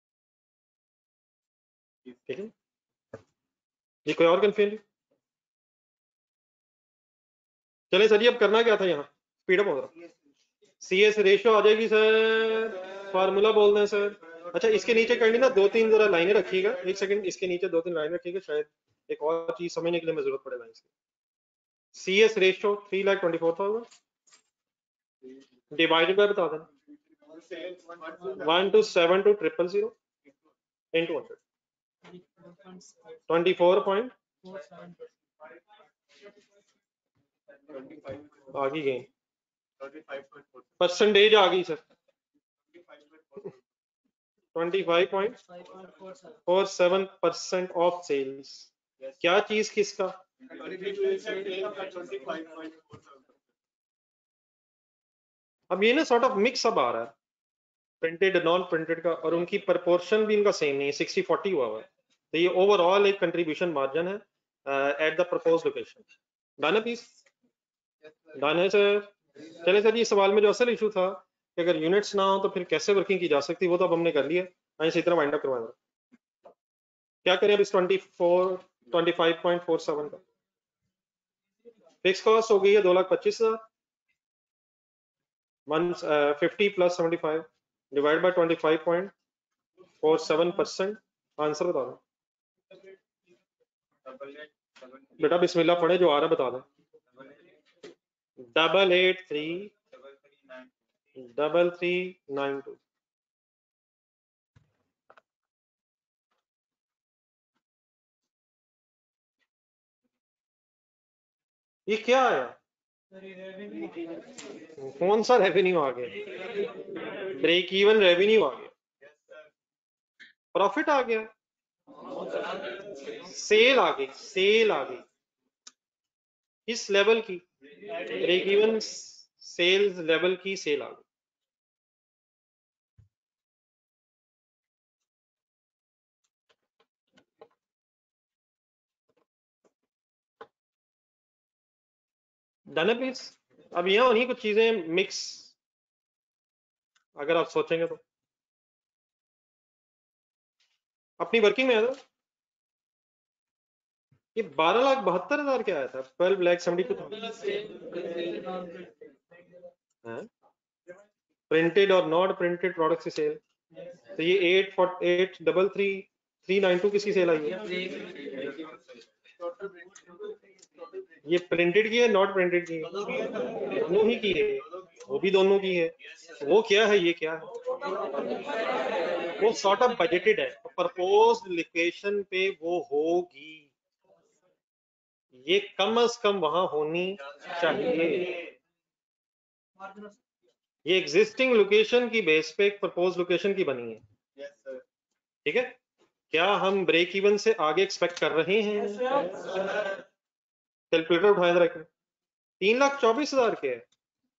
ठीक है जी, कोई और कंफ्यूजन? चले सर जी, अब करना क्या था यहाँ, स्पीड अप हो रहा। CS रेशियो आ जाएगी सर, फार्मूला बोल दें सर। अच्छा, इसके नीचे करनी ना 2-3 जरा लाइनें रखिएगा, एक सेकंड, इसके नीचे 2-3 लाइनें रखिएगा, शायद एक और चीज समझने के लिए मैं जरूरत पड़े लाइन की। CS रेशियो 3,24,000 डिवाइडेड बाय बता देना 1 to 7 to 000 into 100, 24 आ गई, परसेंटेज आ गई सर, 25.47% ऑफ सेल्स। क्या चीज किसका? अब ये ना सॉर्ट ऑफ मिक्स अब आ रहा है, प्रिंटेड नॉन प्रिंटेड का, और उनकी प्रपोर्शन भी इनका सेम नहीं है, 60-40 हुआ है। तो ये ओवरऑल एक कंट्रीब्यूशन मार्जिन है at the propose location. Done है पीस? डन है सर। चले सर, ये सवाल में जो असल इशू था कि अगर यूनिट्स ना हो तो फिर कैसे वर्किंग की जा सकती, वो तो अब हमने कर लिया। इसी तरह वाइंड अप करवाएंगे। क्या करें अब इस 25.47 का? फिक्स कॉस्ट हो गई है 2,25,000, 150 प्लस 75 डिवाइड बाय 25.47%। आंसर बता दो बेटा, बिस्मिल्लाह पढ़े, जो आ रहा बता दो। 883392। ये क्या आया? कौन सा रेवेन्यू आ गया? ब्रेक इवन रेवेन्यू आ गया, प्रॉफिट आ गया, सेल आ गई, सेल आ गई। किस लेवल की? ब्रेक इवन सेल्स लेवल की सेल आ गई। डन है प्लीज? अब यहाँ होनी कुछ चीजें मिक्स, अगर आप सोचेंगे तो। अपनी वर्किंग में है तो ये 12,72,000 क्या आया था? 12,72,000 प्रिंटेड और नॉट प्रिंटेड प्रोडक्ट की सेल। तो ये 8,393,392 किसकी सेल आई है? ये प्रिंटेड की है, नॉट प्रिंटेड की है? दोनों ही की है, वो भी दोनों की है। वो क्या है, ये क्या है? वो सॉर्ट ऑफ बजटेड है, प्रपोज लोकेशन पे वो होगी, ये कम से कम वहां होनी चाहिए। ये एग्जिस्टिंग लोकेशन की बेस पे एक प्रपोज लोकेशन की बनी है। ठीक है, क्या हम ब्रेक इवन से आगे एक्सपेक्ट कर रहे हैं? कैलकुलेटर उठाए जरा, 3,24,000 के है।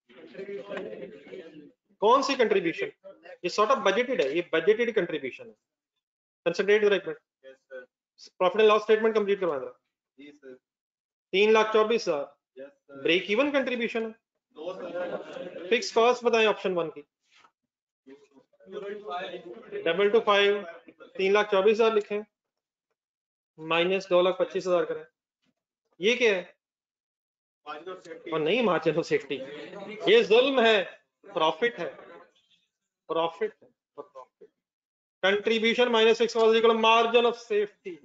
कौन सी कंट्रीब्यूशन? ये सॉर्ट ऑफ बजटेड है, ये बजटेड कंट्रीब्यूशन है। कंसंट्रेट जरा एक minute, profit and loss statement complete करवा जरा। 3,24,000 ब्रेक इवन कंट्रीब्यूशन है। फिक्स कॉस्ट बताएं ऑप्शन 1 की। 225 3,24,000 लिखें, माइनस 2,25,000 करें, ये क्या है? और नहीं मार्जिन ऑफ सेफ्टी, ये जुल्म है, प्रॉफिट है, प्रॉफिट है, profit. Contribution minus fix cost equal margin of safety.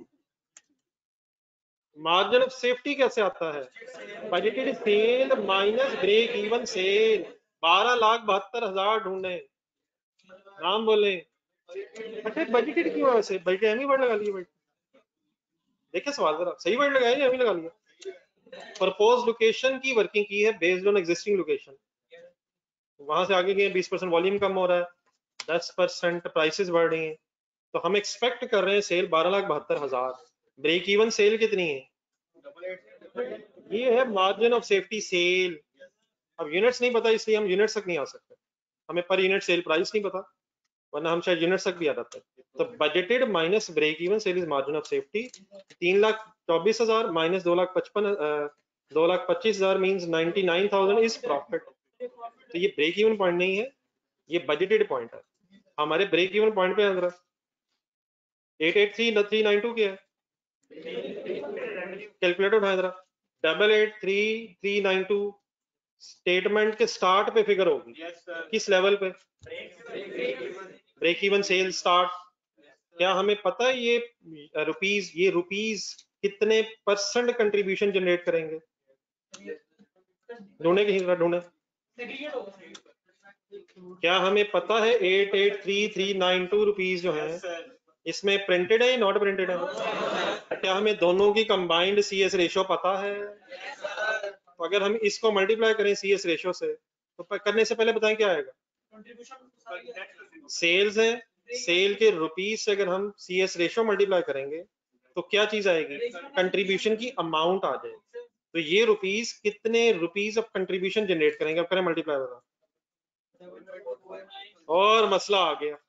Margin of safety कैसे आता है? Budgeted sale minus break even sale. 12,72,000 ढूंढे, नाम बोले। अच्छा बजटेड क्यों है वैसे? बजट एम ही वर्ड लगा लिए, देखिए सवाल जरा, सही वर्ड लगाया या एम ही लगा लिया? प्रपोज लोकेशन की वर्किंग की है बेस्ड ऑन एग्जिस्टिंग लोकेशन, वहां से आगे गए 20% वॉल्यूम कम हो रहा है, 10% प्राइसेस बढ़ रही हैं, तो हम एक्सपेक्ट कर रहे हैं सेल 12,72,000, ब्रेक इवन सेल कितनी है? ये है मार्जिन ऑफ सेफ्टी सेल। अब यूनिट्स नहीं पता इसलिए हम यूनिट्स तक नहीं आ सकते, हमें पर यूनिट सेल प्राइस नहीं पता, वरना हम शायद यूनिट्स तक भी आ जाते हैं। तो budgeted minus break even sale is margin of safety. 3,24,000 minus 2,25,000 means 99,000 is profit. तो ये ब्रेक इवन पॉइंट नहीं है, ये बजटेड पॉइंट है। हमारे ब्रेक इवन पॉइंट पे अंदर 883392 क्या है? कैलकुलेटर उठाए जरा। 883392 स्टेटमेंट के स्टार्ट पे फिगर होगी। किस लेवल पे? Break even sale start. क्या हमें पता है ये रुपीज कितने परसेंट कंट्रीब्यूशन जनरेट करेंगे? ढूंढे कहीं जरा, ढूंढे। क्या हमें पता है 883392 रुपीज जो है इसमें प्रिंटेड है या नॉट प्रिंटेड है? क्या हमें दोनों की कंबाइंड सीएस रेशियो पता है? तो अगर हम इसको मल्टीप्लाई करें सीएस रेशियो से, तो करने से पहले बताएं क्या आएगा? सेल्स है, सेल के रुपीज से अगर हम सीएस रेशियो मल्टीप्लाई करेंगे तो क्या चीज आएगी? कंट्रीब्यूशन की अमाउंट आ जाएगी। तो ये रुपीज कितने रुपीज ऑफ कंट्रीब्यूशन जनरेट करेंगे? अब करें मल्टीप्लाई होगा, और मसला आ गया।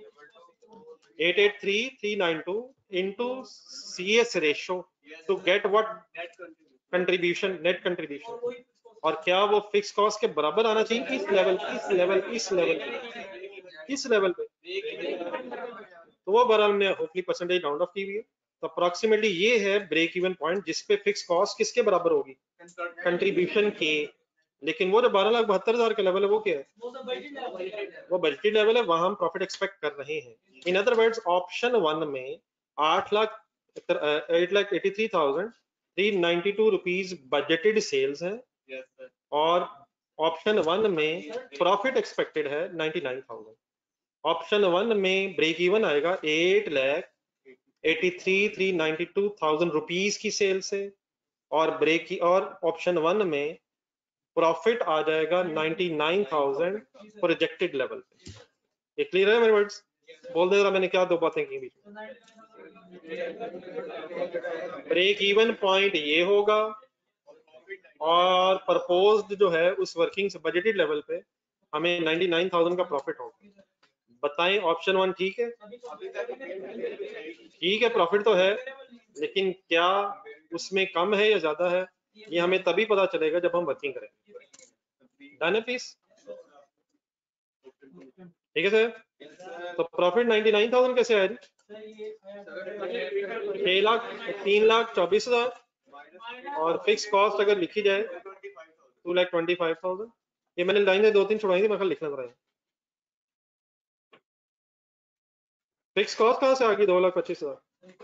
883392 into CS ratio to get what? Contribution, net contribution. और क्या वो फिक्स कॉस्ट के बराबर आना चाहिए? इस लेवल पे। तो वो बराबर हमने होपफुली परसेंटेज राउंड ऑफ की हुई है। तो अप्रोक्सीमेटली ये है ब्रेक इवन पॉइंट जिसपे फिक्स कॉस्ट किसके बराबर होगी? कंट्रीब्यूशन के। लेकिन वो जो 12,72,000 का लेवल है वो क्या है? वो बजटेड लेवल है, वहां हम प्रॉफिट एक्सपेक्ट कर रहे हैं। इन अदर वर्ड्स ऑप्शन 1 में 8,83,392 रुपीज बजटेड सेल्स है, और ऑप्शन 1 में प्रॉफिट एक्सपेक्टेड है 99,000। ऑप्शन 1 में ब्रेक इवन आएगा 8,83,392,000 रुपीज की सेल से, और ऑप्शन 1 में प्रॉफिट आ जाएगा 99,000 प्रोजेक्टेड लेवल पे। ये क्लियर है मेरे वर्ड्स? बोल दे रहा मैंने क्या दो बातें की बीच में। ब्रेक इवन पॉइंट ये होगा, और प्रपोज्ड जो है उस वर्किंग से बजटेड लेवल पे हमें 99,000 का प्रॉफिट होगा। बताएं ऑप्शन 1 ठीक है? ठीक है, प्रॉफिट तो है, लेकिन क्या उसमें कम है या ज्यादा है, ये हमें तभी पता चलेगा जब हम वर्किंग करेंगे। डन है प्लीज? ठीक है सर। तो प्रॉफिट 99,000 कैसे आया जी? 3,24,000, और फिक्स कॉस्ट अगर लिखी जाए 2,25,000। ये मैंने लाइनें 2-3 छुड़ाई थी, मैं लिखना जरा। फिक्स कॉस्ट कहाँ से आ गई? 2,25,000।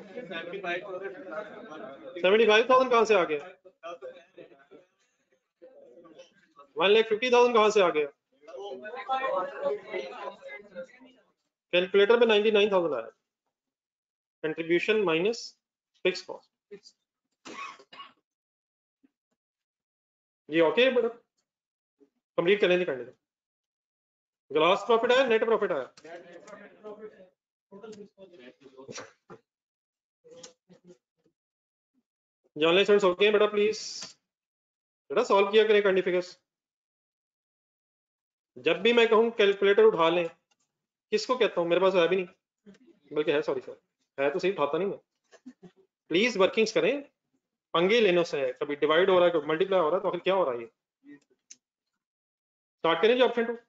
75,000 कहाँ से आ गया? 1,50,000 कहाँ से आ गया? कैलकुलेटर पे 99,000 आया, कंट्रीब्यूशन माइनस फिक्स कॉस्ट। ये ओके है बेटा? कंप्लीट करेंगे करने का। ग्रॉस प्रॉफिट आया, नेट प्रॉफिट आया? ऑनलाइन स्टूडेंट्स ओके हैं बेटा? प्लीज बेटा सॉल्व किया करें करंट फिगर्स। जब भी मैं कहूँ कैलकुलेटर उठा लें, किसको कहता हूँ? मेरे पास है भी नहीं, बल्कि है, सॉरी सर, है तो सही, उठाता नहीं मैं। प्लीज वर्किंग्स करें, पंगे लेने से है, कभी डिवाइड हो रहा है, कभी मल्टीप्लाई हो रहा है, तो आखिर क्या हो रहा है? ये स्टार्ट करें जी ऑप्शन 2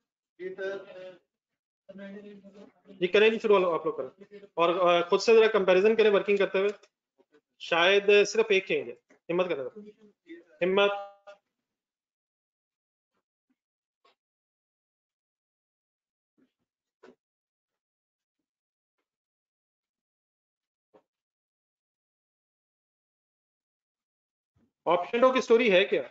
जी, करें जी, शुरू आप लोग करें, और खुद से जरा कंपैरिजन करें वर्किंग करते हुए। शायद सिर्फ एक चेंज है, हिम्मत करना, हिम्मत। ऑप्शन टू की स्टोरी है क्या?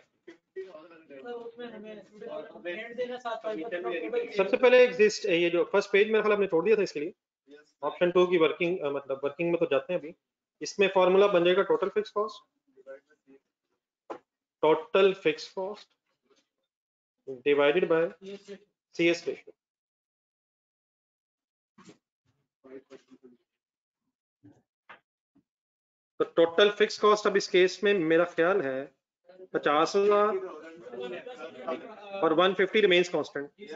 सबसे पहले एग्जिस्ट, ये जो फर्स्ट पेज मेरे ख्याल आपने छोड़ दिया था इसके लिए। ऑप्शन टू की वर्किंग मतलब वर्किंग में तो जाते हैं अभी। इसमें फॉर्मूला बन जाएगा total fix cost, total fix cost divided by CS ratio. तो टोटल फिक्स कॉस्ट अब इस केस में मेरा ख्याल है 50,000 और 150 रिमेन्स कांस्टेंट,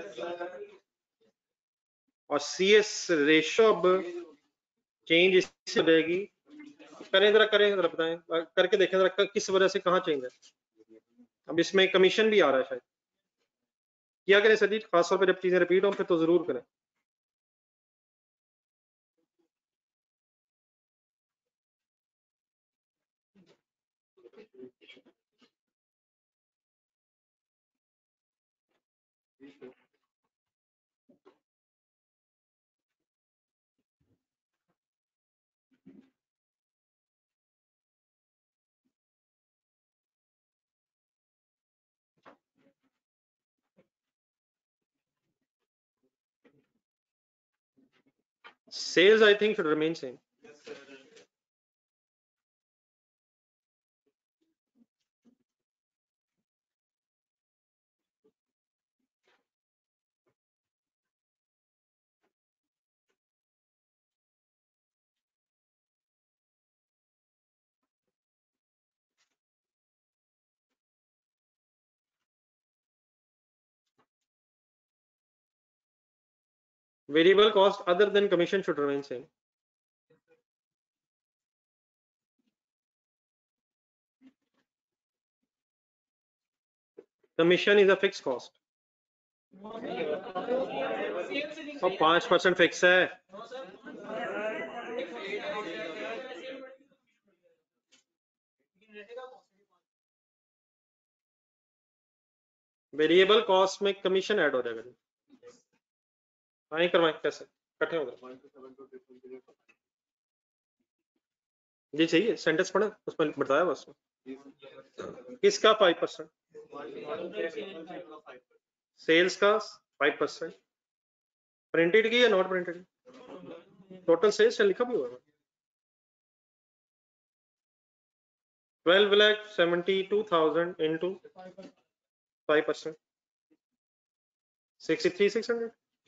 और CS रेशियो अब चेंज इससे हो जाएगी। करें जरा बताएं, करके देखें जरा किस वजह से कहाँ चेंज है। अब इसमें कमीशन भी आ रहा है शायद, किया करें सजीद, खासतौर पर जब चीजें रिपीट हो फिर तो जरूर करें। Sales I think should remain same. Variable cost other than commission should remain same. Commission is a fixed cost. और 5% फिक्स है। वेरिएबल कॉस्ट में कमीशन ऐड हो जाएगा। हाँ करवाएं, कैसे इकट्ठे हो गए जी? चाहिए सेंटेंस पढ़े, उसमें बताया बस। किसका 5%? सेल्स का 5%। प्रिंटेड की या नॉट प्रिंटेड? टोटल सेल्स लिखा भी होगा। 12,72,000 into 5%, 63,600।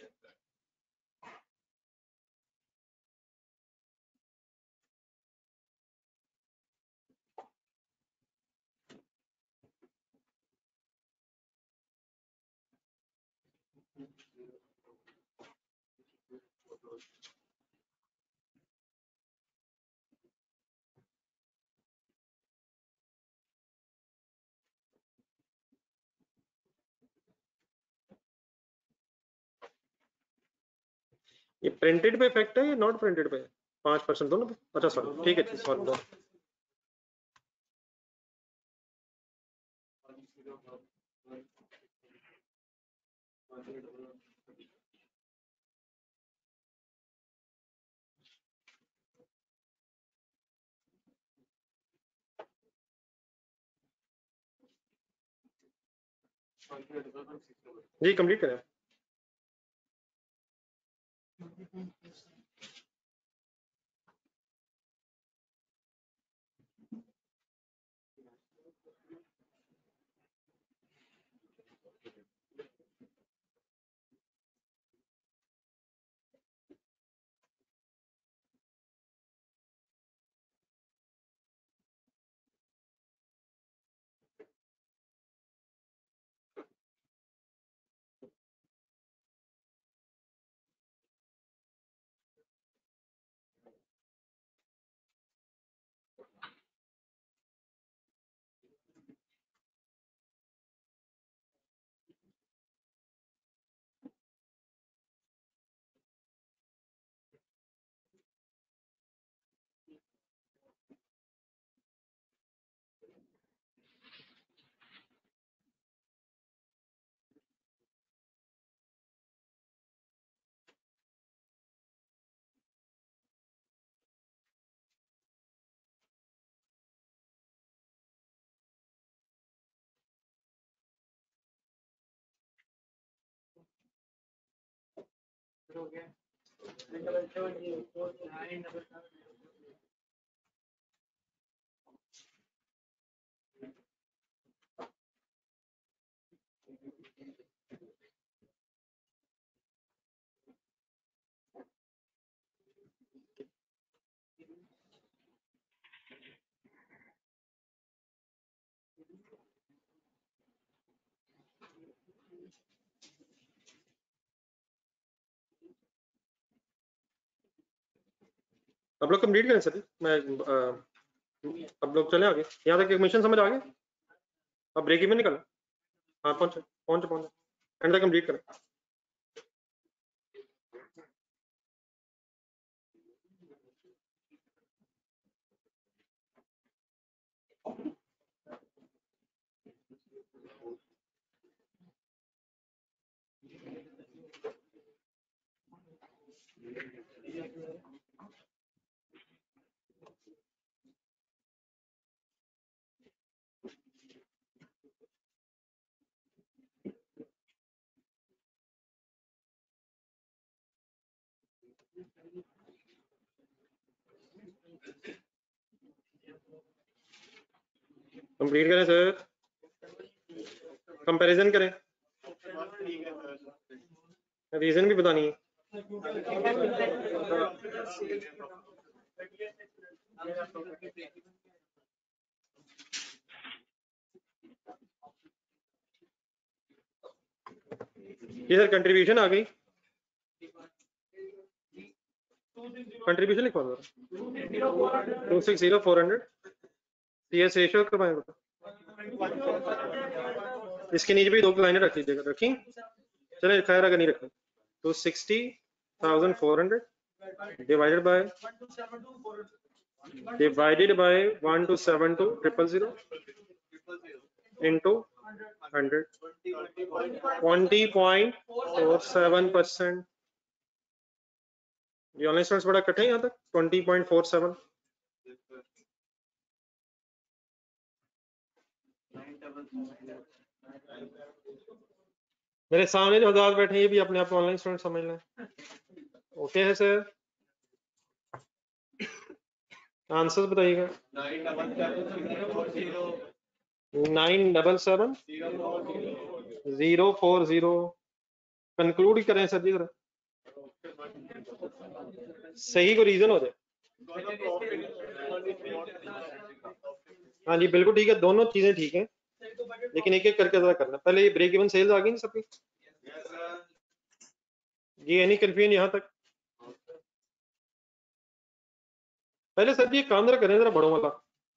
ये प्रिंटेड पे इफेक्ट है या नॉट प्रिंटेड पे? 5% दोनों पे? अच्छा सॉरी, ठीक है, सॉरी दो। जी कंप्लीट करें। अब लोग कंप्लीट करें सर, मैं अब लोग चले आगे, यहाँ तक मिशन समझ आ गया, अब ब्रेक इवन निकालो, हाँ पहुंचे पहुंचे पहुंचे, एंड तक कंप्लीट करें। कंप्लीट करें सर, कंपैरिजन करें, रीजन भी बतानी है। ये सर कंट्रीब्यूशन आ गई, कंट्रीब्यूशन लिखवा दो 260,400 CS रेशियो करवाएं, इसके नीचे भी 2 लाइनें रख लीजिएगा, रखी चले, खैर अगर नहीं रखी, 260,400 डिवाइडेड बाय 1272000 into 100, 20.47%। ये ऑनलाइन स्टूडेंट्स बड़ा कठिन है यहाँ तक, 20.47। मेरे सामने जो हज़ार बैठे हैं ये भी अपने आप ऑनलाइन स्टूडेंट समझ लें। ओके है सर, आंसर्स बताइएगा। 977,040 कंक्लूड करें सर जी जरा, सही को रीजन हो जाए। हाँ जी बिल्कुल ठीक है, दोनों चीजें ठीक हैं, लेकिन एक एक करके जरा करना। पहले ये ब्रेक इवन सेल्स आ गई सबकी, ये एनी कंफ्यूजन यहाँ तक? पहले सर जी काम जरा करें, जरा बड़ों वाला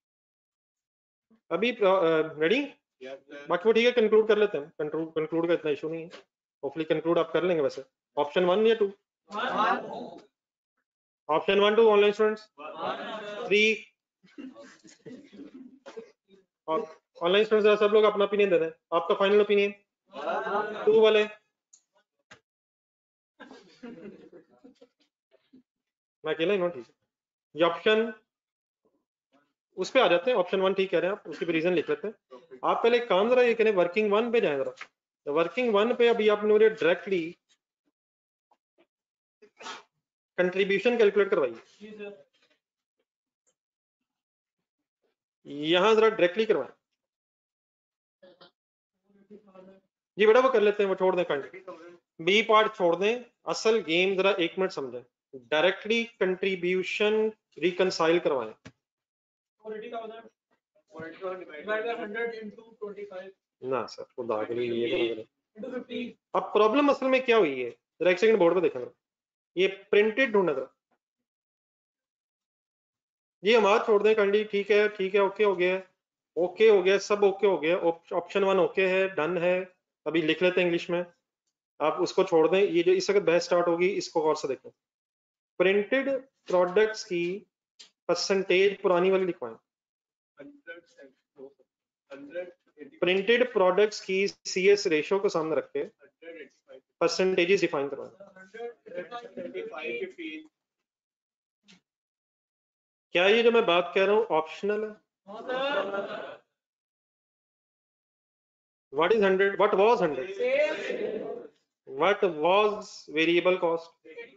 अभी रेडी, बाकी वो ठीक है, कंक्लूड कर लेते हैं। कंक्लूड का इतना इशू नहीं है, होपफुली कंक्लूड आप कर लेंगे। वैसे ऑप्शन 1 या 2? Option 1 2 online students, 3 online students सब लोग अपना ओपिनियन दे रहे हैं, आपका फाइनल ओपिनियन 2 वाले? मैं अकेला ही हूँ, ठीक है। ये ऑप्शन उस पे आ जाते हैं, ऑप्शन 1 ठीक कह रहे हैं आप, उसके भी रीजन लिख लेते हैं। आप पहले काम जरा ये करें, वर्किंग 1 पे जाए जरा। तो वर्किंग 1 पे अभी आपने मुझे डायरेक्टली कंट्रीब्यूशन कैलकुलेट करवाइए, यहां जरा डायरेक्टली करवाएं जी बेटा, वो कर लेते हैं, वो छोड़ दें, बी पार्ट छोड़ दें, असल गेम जरा 1 मिनट समझें। डायरेक्टली कंट्रीब्यूशन रिकंसाइल करवाएं। ना सर खुदा के लिए ये अब प्रॉब्लम असल में क्या हुई है, जरा एक सेकंड बोर्ड पे देखा, ये प्रिंटेड ढूंढना जरा, ये हमारा छोड़ दें कंडी, ठीक है ठीक है, ओके हो गया, ओके हो गया, सब ओके हो गया, ऑप्शन 1 ओके है, डन है। अभी लिख लेते हैं इंग्लिश में, आप उसको छोड़ दें, ये जो इस वक्त बहस स्टार्ट होगी इसको गौर से देखें। प्रिंटेड प्रोडक्ट्स की परसेंटेज पुरानी वाली लिखवाएं, प्रिंटेड प्रोडक्ट्स की CS रेशियो को सामने रख के परसेंटेजेस डिफाइन करवाएं। क्या ये जो मैं बात कह रहा हूं ऑप्शनल है? What is 100? What was 100? What was variable cost?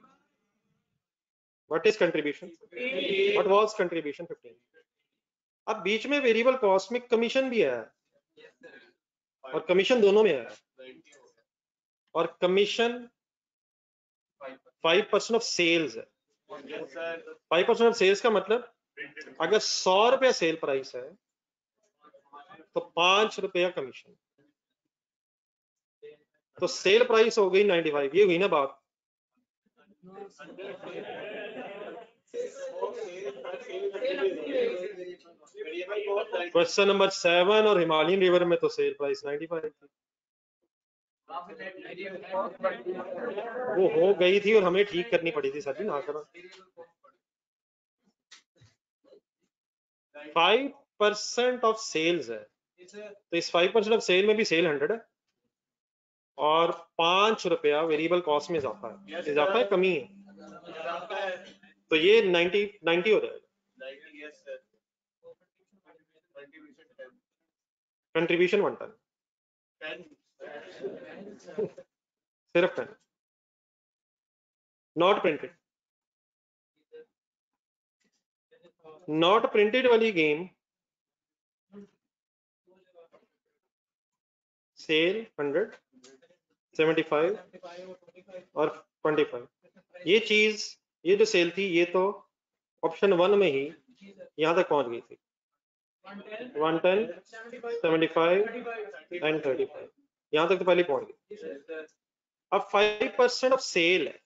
What is contribution? What was contribution? 15. अब बीच में वेरिएबल कॉस्ट में कमीशन भी है और कमीशन दोनों में है और कमीशन 5% ऑफ सेल्स है। 5% ऑफ सेल्स का मतलब अगर 100 रुपया सेल प्राइस है तो 5 रुपया कमीशन, तो सेल प्राइस हो गई 95। ये हुई ना बात। क्वेश्चन नंबर 7 और हिमालयन रिवर में तो सेल प्राइस 95 थी, वो हो गई थी और हमें ठीक करनी पड़ी थी सर जी, ना करो। 5% ऑफ सेल्स है तो इस 5% ऑफ सेल में भी सेल 100 है और 5 रुपया वेरिएबल कॉस्ट में इजाफा है। इजाफा है कमी है, तो ये 90 हो जाएगा। कंट्रीब्यूशन 1 टन, सिर्फ 10, नॉट प्रिंटेड। नॉट प्रिंटेड वाली गेम सेल 100, 75 और 25। ये चीज, ये जो सेल थी ये तो ऑप्शन 1 में ही यहां तक पहुंच गई थी, 110, 75 एंड 35, यहां तक तो पहले पहुंच गई। अब 5% ऑफ सेल है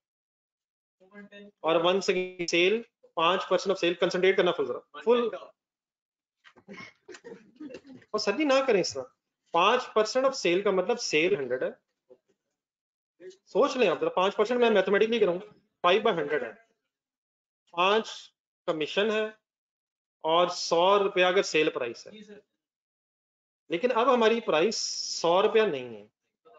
और 1 second sale 5% off sale, concentrate करना फुल और सर जी ना करें इस तरह। 5% ऑफ सेल का मतलब सेल 100 है, सोच लें आप, 5% मैं मैथमेटिकली करूंगा, 5/100 है, 5 कमीशन है और 100 रुपया अगर सेल प्राइस है। लेकिन अब हमारी प्राइस 100 रुपया नहीं है,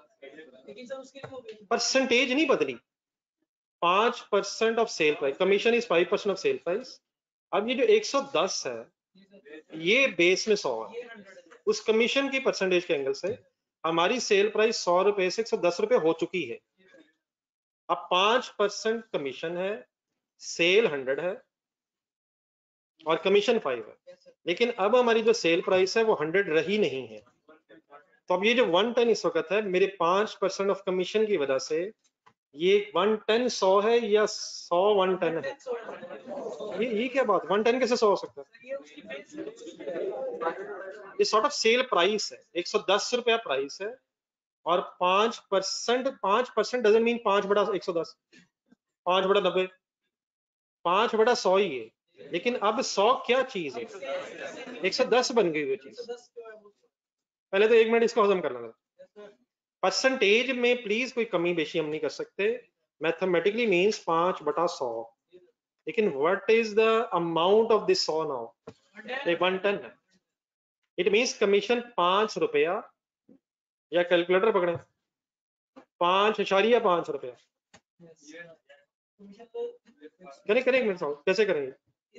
परसेंटेज नहीं बदली। 5% off sale price, commission is 5% off sale price. अब ये जो 110 है ये बेस में 100 है, उस कमीशन की परसेंटेज के एंगल से हमारी सेल प्राइस 100 रुपए से 110 रुपए हो चुकी है। अब 5% कमीशन है, सेल 100 है और कमीशन 5 है, लेकिन अब हमारी जो सेल प्राइस है वो 100 रही नहीं है। तो अब ये जो 1 टन इस वक्त है, मेरे 5% ऑफ कमीशन की वजह से ये 1 टन 100 है या 100 1 टन है? ये क्या बात, 1 टन कैसे 100 हो सकता है? ये सॉर्ट ऑफ सेल प्राइस है, 110 रुपया प्राइस है और 5% डजंट मीन 5/110, 5/90, 5/100 ही है। लेकिन अब 100 क्या चीज है, 110 बन गई वो चीज। पहले तो 1 मिनट इसको हजम करना था। परसेंटेज में प्लीज कोई कमी बेशी हम नहीं कर सकते, मैथमेटिकली मीन्स 5/100। लेकिन what is the amount of this 100 now? 1 ton है, इट मीन्स कमीशन 5 रुपया, या कैलकुलेटर पकड़े 5.5 रुपया। करें मिनट साउंड कैसे करेंगे?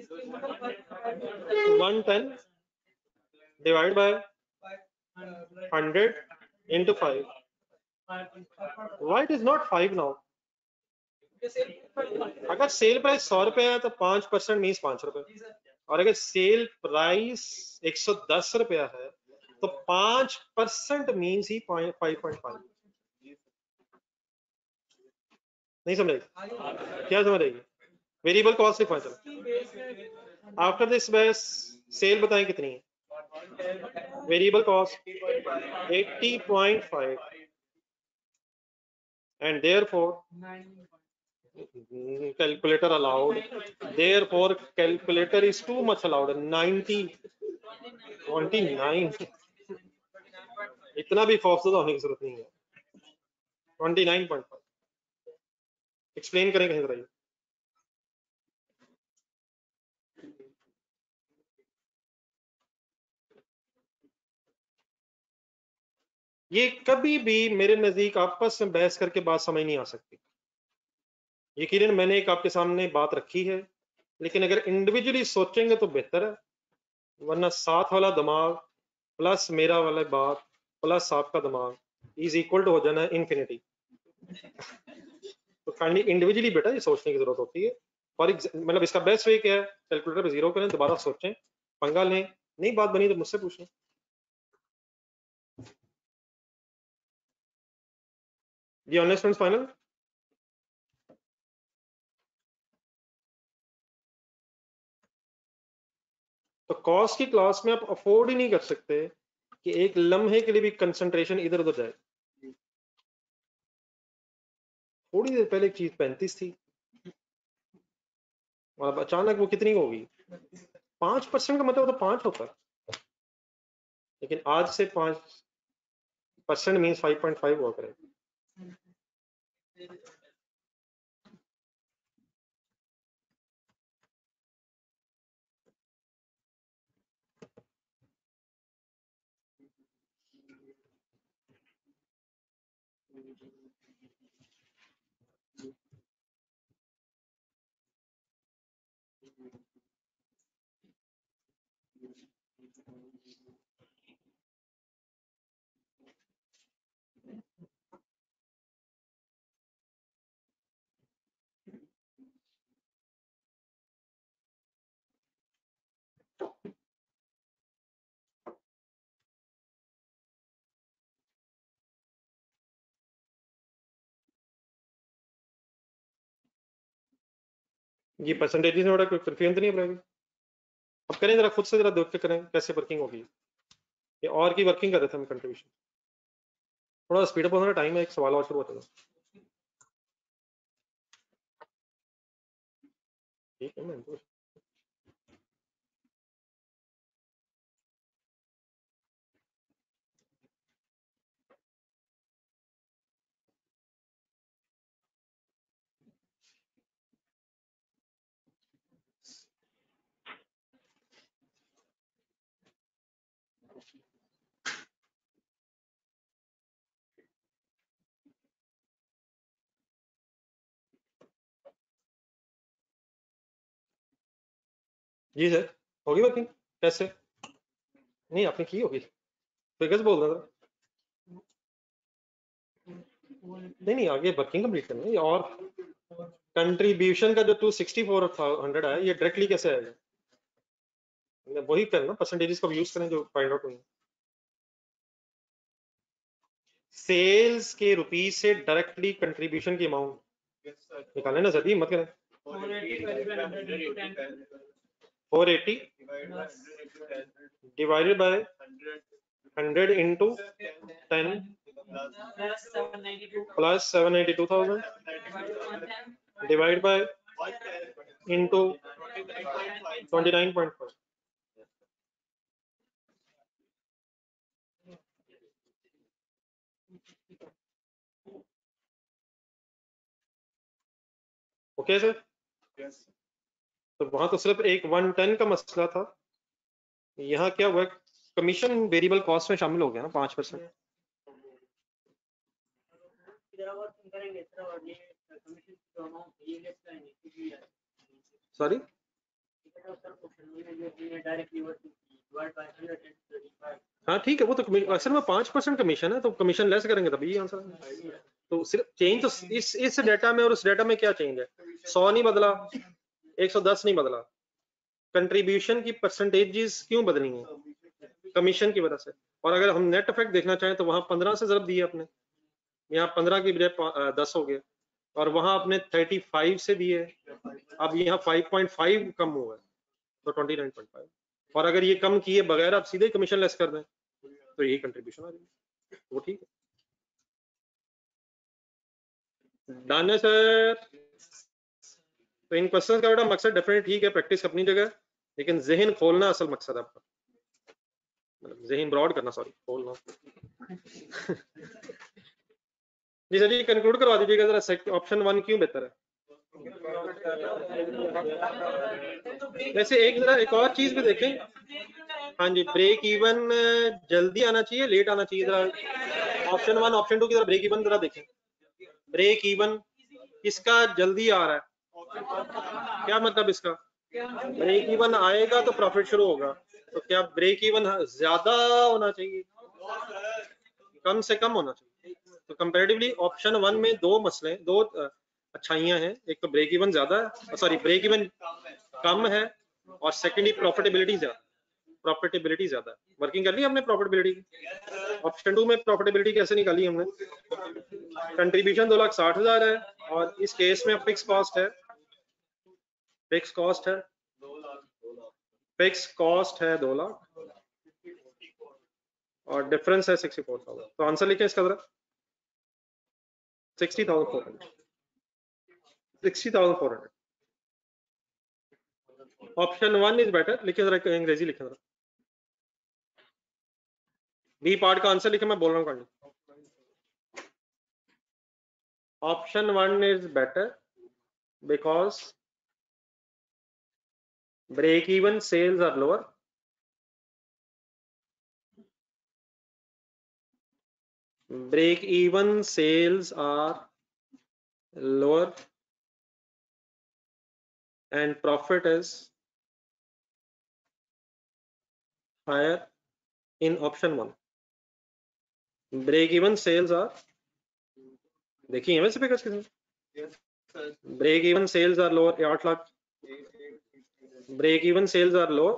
1 ton divide by 100 into 5. Why it is not 5 now? अगर सेल प्राइस 100 रुपए है तो 5% मीन्स 5 रुपए, और अगर सेल प्राइस 110 रुपया है तो 5% मीन्स ही 5.5। नहीं समझ रही? क्या समझ रही है? वेरिएबल कॉस्ट लिखवा चलो। आफ्टर दिस बस सेल बताएं कितनी है? Variable cost 80.5 and therefore calculator allowed, therefore calculator is too much allowed, 29। इतना भी खौफजदा होने की जरूरत नहीं है। 29.5 एक्सप्लेन करें कहीं जरा। ये कभी भी मेरे नजदीक आपस में बहस करके बात समझ नहीं आ सकती। यकीनन मैंने एक आपके सामने बात रखी है, लेकिन अगर इंडिविजुअली सोचेंगे तो बेहतर है, वरना साथ वाला दिमाग प्लस मेरा वाला बात प्लस आपका दिमाग इज इक्वल टू हो जाना है इन्फिनिटी। तो काइंडली इंडिविजुअली बेटा ये सोचने की जरूरत होती है। फॉर मतलब इसका बेस्ट वे क्या है, कैलकुलेटर पे जीरो करें, दोबारा सोचें, पंगा लें, नहीं बात बनी तो मुझसे पूछें। ये ऑनलाइन स्टूडेंट्स फाइनल। तो कॉस्ट की क्लास में आप अफोर्ड ही नहीं कर सकते कि एक लम्हे के लिए भी कंसंट्रेशन इधर उधर जाए। थोड़ी देर पहले एक चीज 35 थी और अब अचानक वो कितनी होगी? 5% का मतलब तो 5 होता है, लेकिन आज से 5% मीन्स 5.5 हुआ करे। ये परसेंटेज में बड़ा कोई कंफ्यूजन तो नहीं पड़ेगी? अब करें जरा खुद से, जरा देख के करें कैसे वर्किंग होगी। ये और की वर्किंग कर रहे थे हम कंट्रीब्यूशन। थोड़ा स्पीड अप होना, टाइम है, एक सवाल और शुरू होता है। ठीक है मैं जी सर होगी वर्किंग कैसे? नहीं आपने की होगी, फिगर्स बोल रहा था। नहीं आगे वर्किंग कंप्लीट करना है। और कंट्रीब्यूशन का जो 264,100 है ये डायरेक्टली कैसे आएगा? वही करना, परसेंटेजेस को यूज करें जो फाइंड आउट हुई। सेल्स के रुपीज से डायरेक्टली कंट्रीब्यूशन की अमाउंट निकालें ना सर, मत करें। 480 divided by 100 into 10 plus 792,000 divided by into 29.5. Okay sir. तो वहां तो सिर्फ एक 110 का मसला था, यहाँ क्या हुआ, कमीशन वेरिएबल कॉस्ट में शामिल हो गया ना 5%। सॉरी हाँ ठीक है, वो तो अक्सर में 5% कमीशन है, तो कमीशन लेस करेंगे तभी आंसर। तो सिर्फ चेंज तो इस डाटा में और उस डाटा में क्या चेंज है? 100 नहीं बदला, 110 नहीं बदला। कंट्रीब्यूशन की परसेंटेजेस क्यों बदली हैं? कमीशन की वजह से। और अगर हम नेट इफेक्ट देखना चाहें तो वहां 15 से जरूर दिए अपने, यहाँ 15 की बजाय 10 हो गए, और वहां आपने 35 से दिए, अब यहाँ 5.5 कम हुआ है तो 29.5। और अगर ये कम किए बगैर आप सीधे कमीशन लेस कर दें तो यही कंट्रीब्यूशन आ जाएगी, वो ठीक है। डन है सर। तो इन क्वेश्चंस का बेटा मकसद डेफिनेट ठीक है, प्रैक्टिस अपनी जगह, लेकिन जहन खोलना असल मकसद है आपका, मतलब जहन ब्रॉड करना, सॉरी खोलना। जी सर जी कंक्लूड करवा दीजिएगा जरा, ऑप्शन 1 क्यों बेहतर है? वैसे एक और चीज भी देखें, हाँ जी, ब्रेक इवन जल्दी आना चाहिए, लेट आना चाहिए, जरा ऑप्शन 1 ऑप्शन 2 की तरह ब्रेक इवन जरा देखें। ब्रेक इवन किसका जल्दी आ रहा है? क्या मतलब इसका? ब्रेक इवन आएगा तो प्रॉफिट शुरू होगा, तो क्या ब्रेक इवन ज्यादा होना चाहिए, कम से कम होना चाहिए? तो कंपैरेटिवली ऑप्शन 1 में दो मसले, दो अच्छाइयां हैं। एक तो ब्रेक इवन ज्यादा है, सॉरी ब्रेक इवन कम है, और सेकेंडली प्रॉफिटेबिलिटी ज्यादा है। वर्किंग कर ली हमने प्रॉफिटेबिलिटी की। ऑप्शन 2 में प्रॉफिटेबिलिटी कैसे निकाली हमने? कंट्रीब्यूशन 2,60,000 है, और इस केस में फिक्स कॉस्ट है, फिक्स कॉस्ट है 2 लाख, और डिफरेंस है 64,000। तो आंसर लिखें इसका जरा, 60,400। 60,400। Option 1 is better. लिखे जरा, अंग्रेजी लिखे जरा। बी पार्ट का आंसर लिखे, मैं बोल रहा हूँ। Option 1 is better because break even sales are lower, break even sales are lower, and profit is higher in option 1. break even sales are, देखिए वैसे फिगर्स कितने? break even sales are lower, 8 lakh. break even sales are low,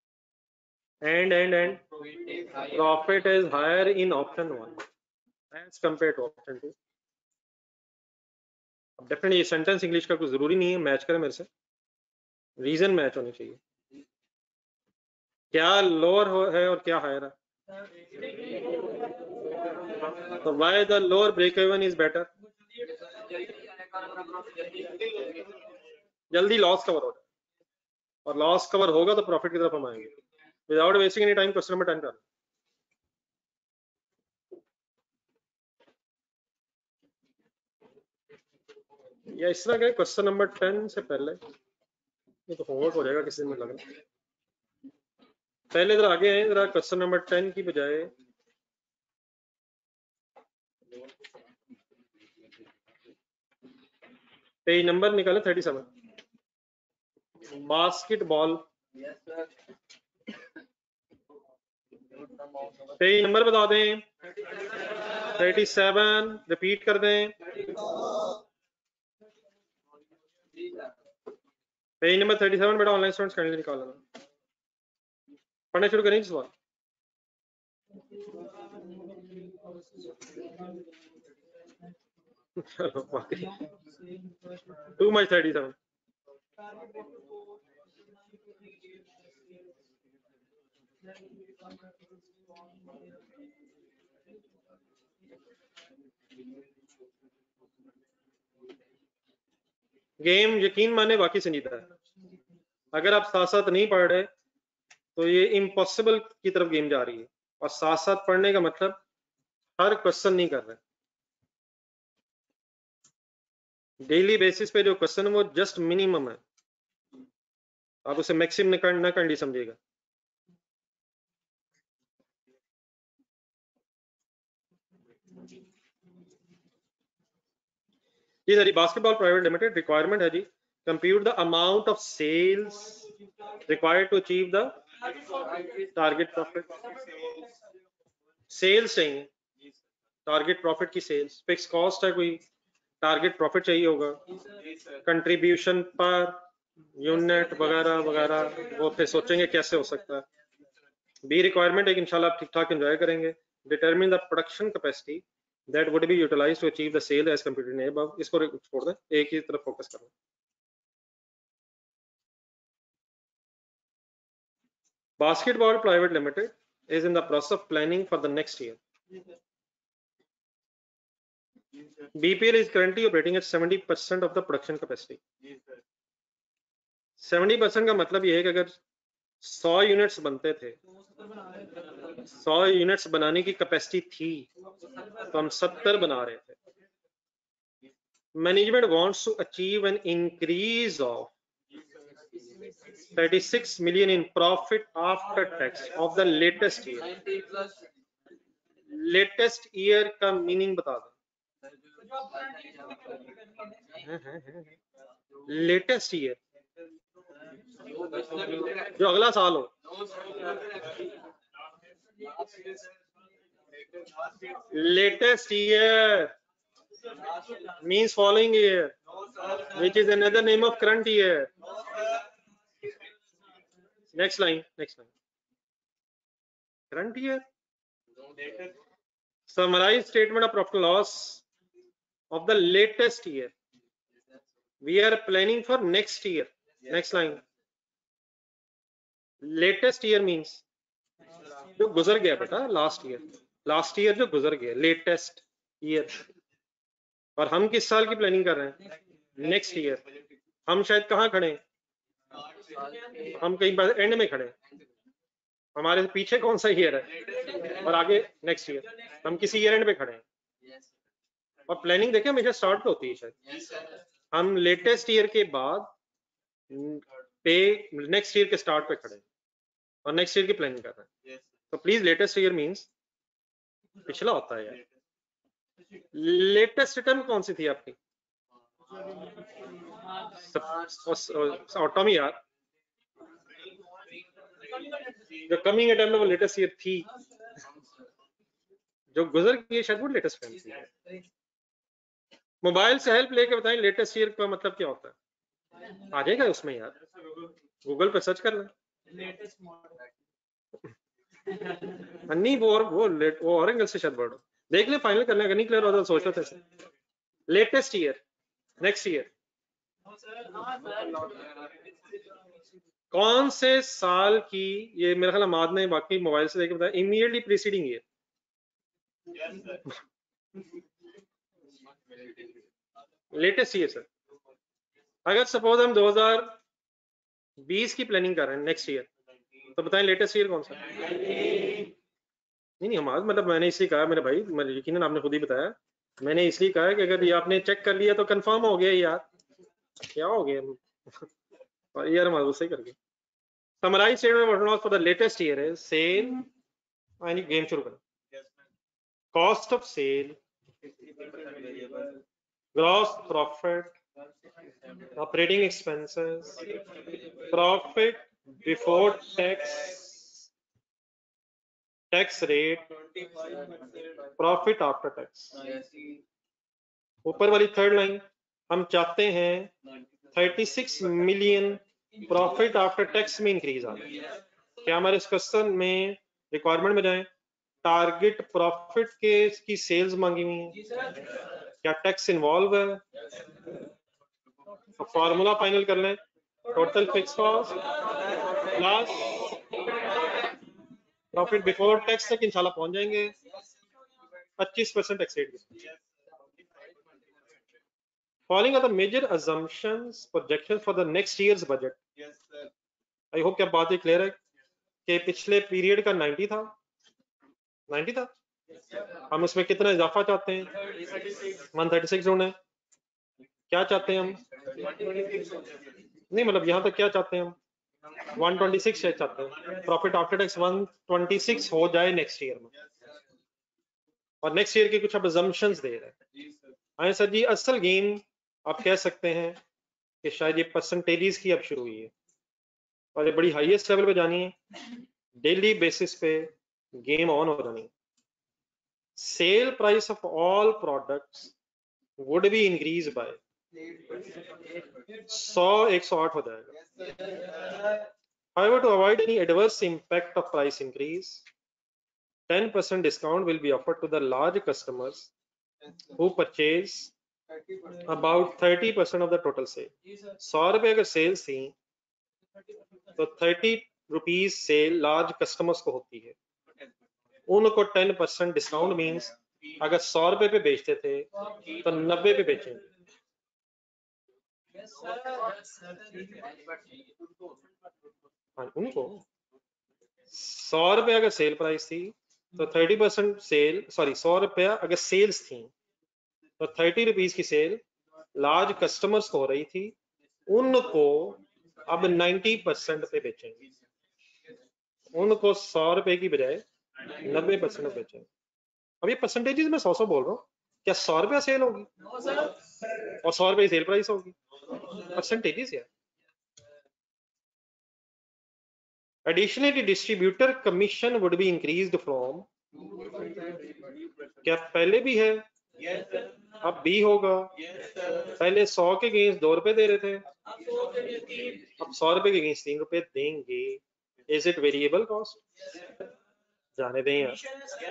and profit is higher in option 1 as compared to option 2. अब definitely ये sentence English का कुछ जरूरी नहीं है मैच करे मेरे से, रीजन मैच होनी चाहिए। क्या लोअर है और क्या हायर है? तो why the lower break even is better? जल्दी लॉस कवर हो जाए, और लॉस कवर होगा तो प्रॉफिट की तरफ हम आएंगे। Without wasting any time question number 10 कर, या इस तरह के क्वेश्चन नंबर 10 से पहले ये तो होमवर्क हो जाएगा किसी दिन में लग रहा है। पहले इधर आगे हैं, जरा क्वेश्चन नंबर 10 की बजाय पेज नंबर निकालें 37। बास्केटबॉल, पेज नंबर बता दें। 37 रिपीट कर दें। पेज नंबर 37 बेटा ऑनलाइन स्टूडेंट्स करने निकाल लेना। पढ़ना शुरू करें सवाल। Too much 37। गेम यकीन माने बाकी संजीदा है। अगर आप साथ साथ नहीं पढ़ रहे तो ये इम्पॉसिबल की तरफ गेम जा रही है, और साथ साथ पढ़ने का मतलब हर क्वेश्चन नहीं कर रहे। डेली बेसिस पे जो क्वेश्चन है वो जस्ट मिनिमम है, आप उसे मैक्सिमम न करनी समझिएगा। ये सारी बास्केटबॉल प्राइवेट लिमिटेड रिक्वायरमेंट है जी, compute the amount of sales required to achieve the target profit. Sales चाहिए, टारगेट प्रॉफिट की सेल्स। फिक्स कॉस्ट है, कोई टारगेट प्रॉफिट चाहिए होगा, कंट्रीब्यूशन पर यूनिट वगैरह वगैरह, वो फिर सोचेंगे कैसे हो सकता है। बी रिक्वायरमेंट एक इंशाल्लाह ठीक ठाक एंजॉय करेंगे। Determine the production capacity that would be utilized to achieve the sale as computed in above। इसको छोड़ दें, एक ही तरफ फोकस करें। Basketball private limited is in the process of planning for the next year. BPL is currently operating at 70% of the production capacity। 70% का मतलब ये है कि अगर 100 यूनिट्स बनते थे, 100 यूनिट्स बनाने की कैपेसिटी थी, तो हम 70 बना रहे थे। Management wants to achieve an increase of 36 million in profit after tax of the latest year। Latest year का मीनिंग बता दो। लेटेस्ट ईयर जो अगला साल हो। Latest year means following year, which is another name of current year. Next line. Current year. Summarize statement of profit and loss of the latest year. We are planning for next year. Next line. Latest year means जो गुजर गया बेटा, last year जो गुजर गया, latest year. और हम किस साल की प्लानिंग कर रहे हैं? Next year. हम शायद कहाँ खड़े हैं? हम कहीं पर एंड में खड़े हैं। हमारे पीछे कौन सा ईयर है और आगे नेक्स्ट ईयर, हम किसी ईयर एंड पे खड़े हैं। और प्लानिंग देखिए हमेशा स्टार्ट पे होती है। शायद हम लेटेस्ट ईयर के बाद पे नेक्स्ट ईयर के स्टार्ट पे खड़े हैं और नेक्स्ट ईयर की प्लानिंग कर रहे हैं। तो प्लीज लेटेस्ट ईयर मींस पिछला होता है यार। लेटेस्ट रिटर्न कौन सी थी आपकी? ऑटोमी यार, जो कमिंग अटेम्प्ट वो लेटेस्ट ईयर थी, जो गुजर गई शायद वो लेटेस्ट टाइम थी। मोबाइल से हेल्प लेके बताएं लेटेस्ट ईयर का मतलब क्या होता है? आ जाएगा उसमें यार, गूगल पे सर्च कर लें। नहीं वो और एंगल से शायद वर्ड देख ले, फाइनल करने का नहीं क्लियर होता सोच लो थे। लेटेस्ट ईयर, नेक्स्ट ईयर कौन से साल की? ये मेरा ख्याल माद ने बाकी मोबाइल से देख के बताया, immediately preceding year. Latest year sir, अगर सपोज हम 2020 की प्लानिंग कर रहे हैं नेक्स्ट ईयर, तो बताएं लेटेस्ट ईयर कौन सा? नहीं हमारा मतलब मैंने इसलिए कहा मेरे भाई, यकीनन आपने खुद ही बताया, मैंने इसलिए कहा कि अगर ये आपने चेक कर लिया तो कंफर्म हो गया यार, क्या हो गया और यार हमारा सही कर गया। Summarize statement for the latest year है सेल, यानी गेम शुरू करें। Cost of sale, gross profit, operating expenses, profit before tax, tax rate, profit after tax. ऊपर वाली थर्ड लाइन हम चाहते हैं 36 मिलियन प्रॉफिट आफ्टर टैक्स में इंक्रीज आ जाए। क्या हमारे इस क्वेश्चन में रिक्वायरमेंट में जाए टारगेट प्रॉफिट के की सेल्स मांगी हुई है, क्या टैक्स इन्वॉल्व है? तो फॉर्मूला फाइनल कर लें, total fix cost plus profit before tax तक इंशाल्लाह पहुंच जाएंगे 25% tax rate. Following are the major assumptions, projections for the next year's budget. Yes, sir. I hope क्या बात ये क्लियर है कि पिछले पीरियड का 90 था, 90 था, हम उसमें कितना इजाफा चाहते हैं? 136 ढूंढे। क्या चाहते हैं हम? नहीं मतलब यहाँ तक क्या चाहते हैं हम? 126 चाहते हैं। प्रॉफिट आफ्टर टैक्स 126 हो जाए नेक्स्ट ईयर में, और नेक्स्ट ईयर के कुछ अब assumptions दे रहे हैं। हाँ सर जी, असल गेम आप कह सकते हैं कि शायद ये परसेंटेजेस की अब शुरू हुई है और ये बड़ी हाईएस्ट लेवल पे जानी है, डेली बेसिस पे गेम ऑन हो जानी है। Sale price of all products would be increase by 108 हो जाएगा। However, to avoid any adverse impact of price increase, 10% discount will be offered to the large customers who purchase about 30% of the total sale. 100 रुपए अगर sales थी तो 30 rupees cell large customers को होती है, उनको 10% डिस्काउंट मींस अगर 100 रुपए पे बेचते थे तो 90 पे बेचेंगे। हाँ उनको 100 रुपए अगर सेल प्राइस थी तो 30% सेल, सॉरी 100 रुपया अगर सेल्स थी तो 30 रुपीज की सेल लार्ज कस्टमर्स को हो रही थी, उनको अब 90% पे बेचेंगे, उनको 100 रुपए की बजाय 90% बेचेंगे। अब ये परसेंटेजेस में 100 बोल रहा हूँ, क्या 100 रुपया सेल होगी और 100 रुपए सेल प्राइस होगी? परसेंटेजेस यार। Additionally, distributor commission would be increased from क्या पहले भी है? अब भी होगा। पहले 100 के अगेंस्ट 2 रुपए दे रहे थे, अब 100 रुपए के अगेंस्ट 3 रुपए देंगे। Is it variable cost? जाने दें यार।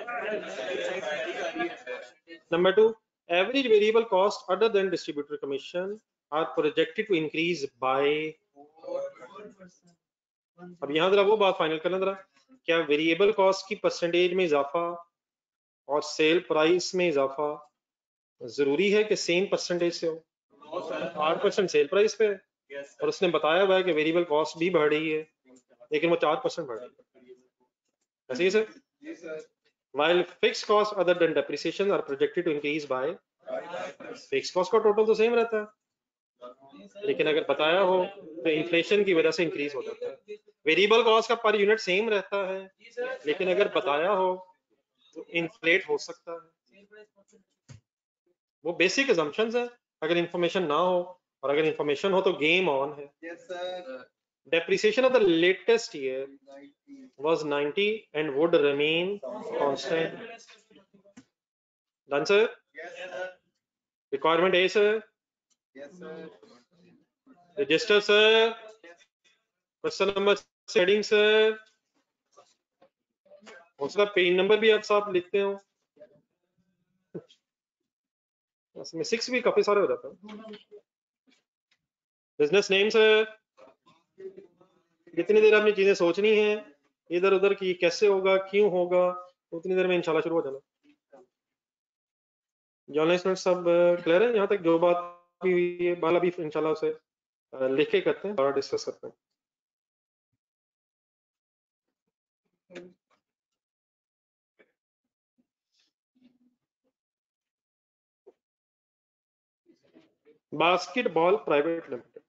Number 2, average variable cost other than distributor commission are projected to increase by. अब यहां जरा वो बात फाइनल करना जरा, क्या वेरिएबल कॉस्ट की परसेंटेज में इजाफा और सेल प्राइस में इजाफा जरूरी है कि सेम परसेंटेज से हो? 8% सेल प्राइस पे है और उसने बताया हुआ है कि वेरिएबल कॉस्ट भी बढ़ रही है, लेकिन वो 4% बढ़ रही है। ऐसे ही sir? While fixed costs other than depreciation are projected to increase by, fixed cost का टोटल तो सेम रहता है, लेकिन अगर बताया हो तो इन्फ्लेशन की वजह से इंक्रीज हो जाता है। वेरिएबल कॉस्ट का पर यूनिट सेम रहता है, लेकिन अगर बताया हो तो इन्फ्लेट हो सकता है। वो बेसिक assumptions है। अगर इंफॉर्मेशन ना हो और अगर इंफॉर्मेशन हो तो गेम ऑन है। Depreciation of the latest year was 90 and would remain constant. Done, sir? Requirement A, sir? Register, sir? Question number heading, sir? उसका पेज नंबर भी आप साथ लिखते हो, उसमें 6 भी काफी सारे हो जाते हैं। Business name, sir? जितनी देर आपने चीजें सोचनी है इधर उधर की कैसे होगा क्यों होगा, उतनी देर में इंशाल्लाह शुरू हो जाना। जर्नलिस्ट सब क्लियर है? यहाँ तक जो बात भी हुई है बाला भी इंशाल्लाह उसे लिख के करते हैं और डिस्कस करते हैं। Basketball private limited,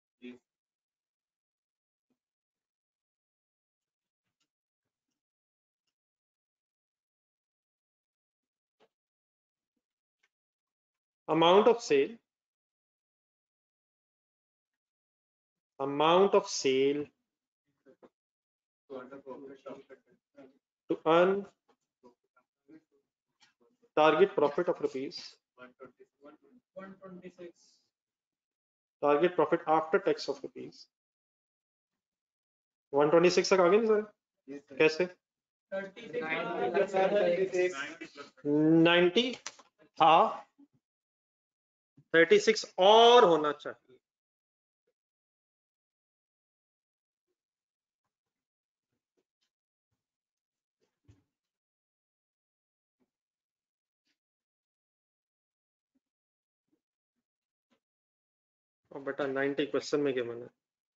amount of sale to earn target profit of rupees, target profit after tax of rupees 126 तक आ गए ना सर? कैसे 90 था, 36 और होना चाहिए। और बेटा 90 क्वेश्चन में गिवन है,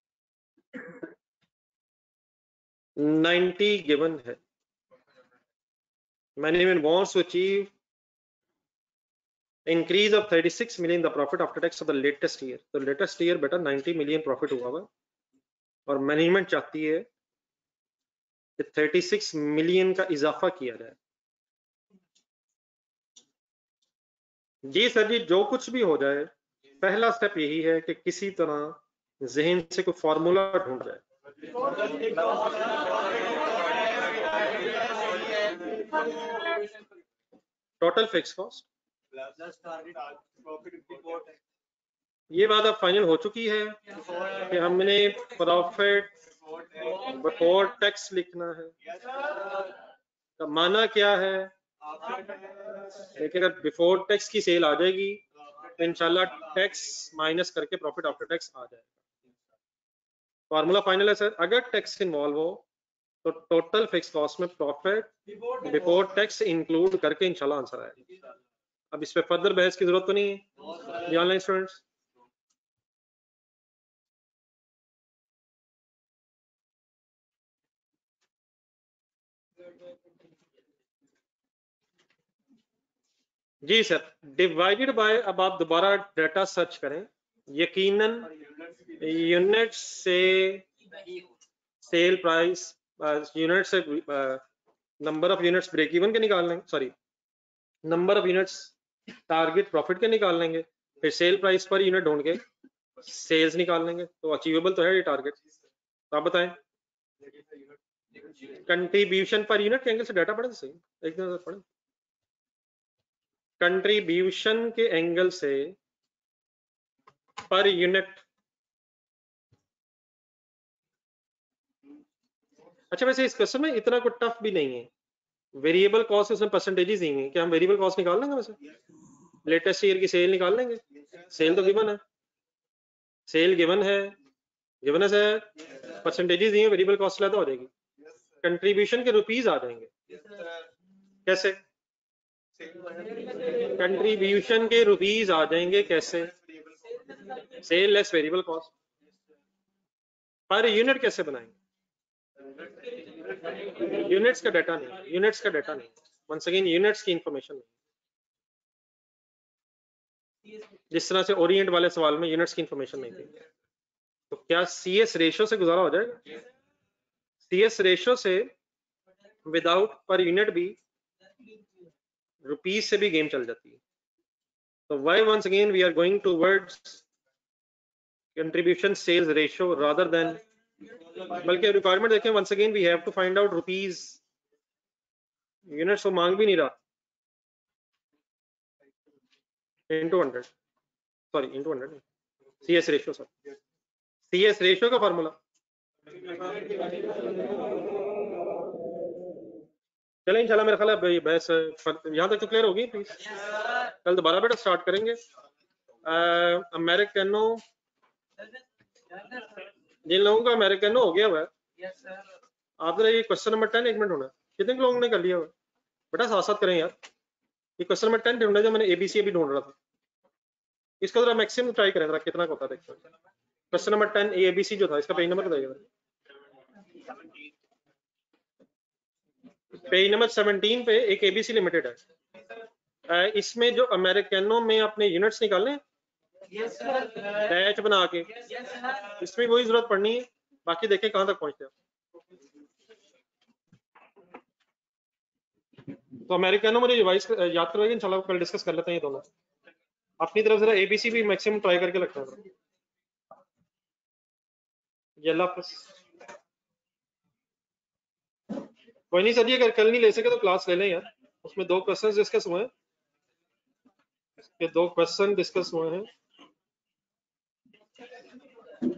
90 गिवन है। Management wants to achieve increase of 36 million the profit after tax of the latest year। तो लेटेस्ट ईयर बेटा 90 मिलियन प्रॉफिट हुआ हुआ और मैनेजमेंट चाहती है कि 36 मिलियन का इजाफा किया जाए। जी सर जी, जो कुछ भी हो जाए पहला स्टेप यही है कि किसी तरह जहन से कोई फार्मूला ढूंढ जाए। टोटल फिक्स कॉस्ट, ये बात अब फाइनल हो चुकी है कि हमने प्रॉफिट बिफोर टैक्स लिखना है। तो माना क्या है, लेकिन अगर बिफोर टैक्स की सेल आ जाएगी तो इंशाल्लाह टैक्स माइनस करके प्रॉफिट आफ्टर टैक्स आ जाएगा। फार्मूला फाइनल है सर, अगर टैक्स इन्वॉल्व हो तो टोटल फिक्स कॉस्ट में प्रॉफिट बिफोर टैक्स इंक्लूड करके इंशाल्लाह आंसर आएगा। अब इस पे फर्दर बहस की जरूरत तो नहीं है ऑनलाइन स्टूडेंट्स। जी सर, डिवाइडेड बाय, अब आप दोबारा डाटा सर्च करें, यकीनन यूनिट से सेल प्राइस, यूनिट से number of units break even के निकाल लेंगे, sorry number of units target profit के निकाल लेंगे, फिर सेल प्राइस पर यूनिट ढूंढ के सेल्स निकाल लेंगे, तो अचीवेबल तो है ये टारगेट। तो आप बताएं। कंट्रीब्यूशन पर यूनिट के एंगल से डाटा पढ़े सही, एक नजर पढ़े। कंट्रीब्यूशन के एंगल से पर यूनिट। अच्छा वैसे इस क्वेश्चन में इतना कुछ टफ भी नहीं है, वेरिएबल कॉस्ट उसमें परसेंटेजेस दी हैं, क्या हम वेरिएबल कॉस्ट निकाल लेंगे वैसे? लेटेस्ट ईयर की सेल निकाल लेंगे, सेल तो गिवन है, सेल गिवन है, गिवन है, परसेंटेजेस दी हैं, वेरिएबल कॉस्ट ला तो हो जाएगी। कंट्रीब्यूशन के रुपीस आ जाएंगे, कैसे? कंट्रीब्यूशन के रुपीस आ जाएंगे कैसे? Sale less variable cost. पर यूनिट कैसे बनाएंगे? यूनिट्स का डाटा नहीं, यूनिट्स का डाटा नहीं, वंस अगेन यूनिट्स की इंफॉर्मेशन नहीं, जिस तरह से ओरिएंट वाले सवाल में यूनिट्स की इंफॉर्मेशन नहीं थी। तो क्या सीएस रेशियो से गुजारा हो जाएगा? सीएस रेशियो से विदाउट पर यूनिट भी रुपीस से भी गेम चल जाती है। तो why once again we are going towards contribution sales ratio rather than, बल्कि रिक्वायरमेंट देखें, once again we have to find out rupees, units को मांग भी नहीं रहा, into 100, sorry into 100 CS ratio, sir CS ratio का फार्मूला। चलें इंशाल्लाह मेरा ख्याल है बहस यहाँ तक तो क्लियर होगी। प्लीज कल दोबारा बेटा स्टार्ट करेंगे। अमेरिकनो, जिन लोगों का अमेरिकनो हो गया हुआ है, आप जरा ये क्वेश्चन नंबर 10 एक मिनट होना, कितने लोगों ने कर लिया हुआ बेटा? साथ साथ करें यार, ये क्वेश्चन नंबर 10 ढूंढा जो मैंने एबीसी अभी ढूंढ रहा था, इसको जरा मैक्सिमम ट्राई करें जरा, कितना होता है देखते हैं। क्वेश्चन नंबर 10 एबीसी जो था, इसका पेज नंबर बताइएगा। पेज नंबर 17 पे एक एबीसी लिमिटेड है, इसमें जो अमेरिकनो में अपने यूनिट्स निकालने डैश बना के, इसमें वही जरूरत पड़नी है, बाकी देखें कहां तक पहुंचते हैं। तो अमेरिकनो मुझे रिवाइज याद करवाइए इंशाल्लाह, कल डिस्कस कर लेते हैं ये दोनों। अपनी तरफ जरा एबीसी भी मैक्सिमम ट्राई करके लगता है। अल्लाह हाफिज़। कोई नहीं सर, अगर कल नहीं ले सके तो क्लास ले लें यार, उसमें 2 क्वेश्चन डिस्कस हुए हैं, इसके 2 क्वेश्चन डिस्कस हुए हैं।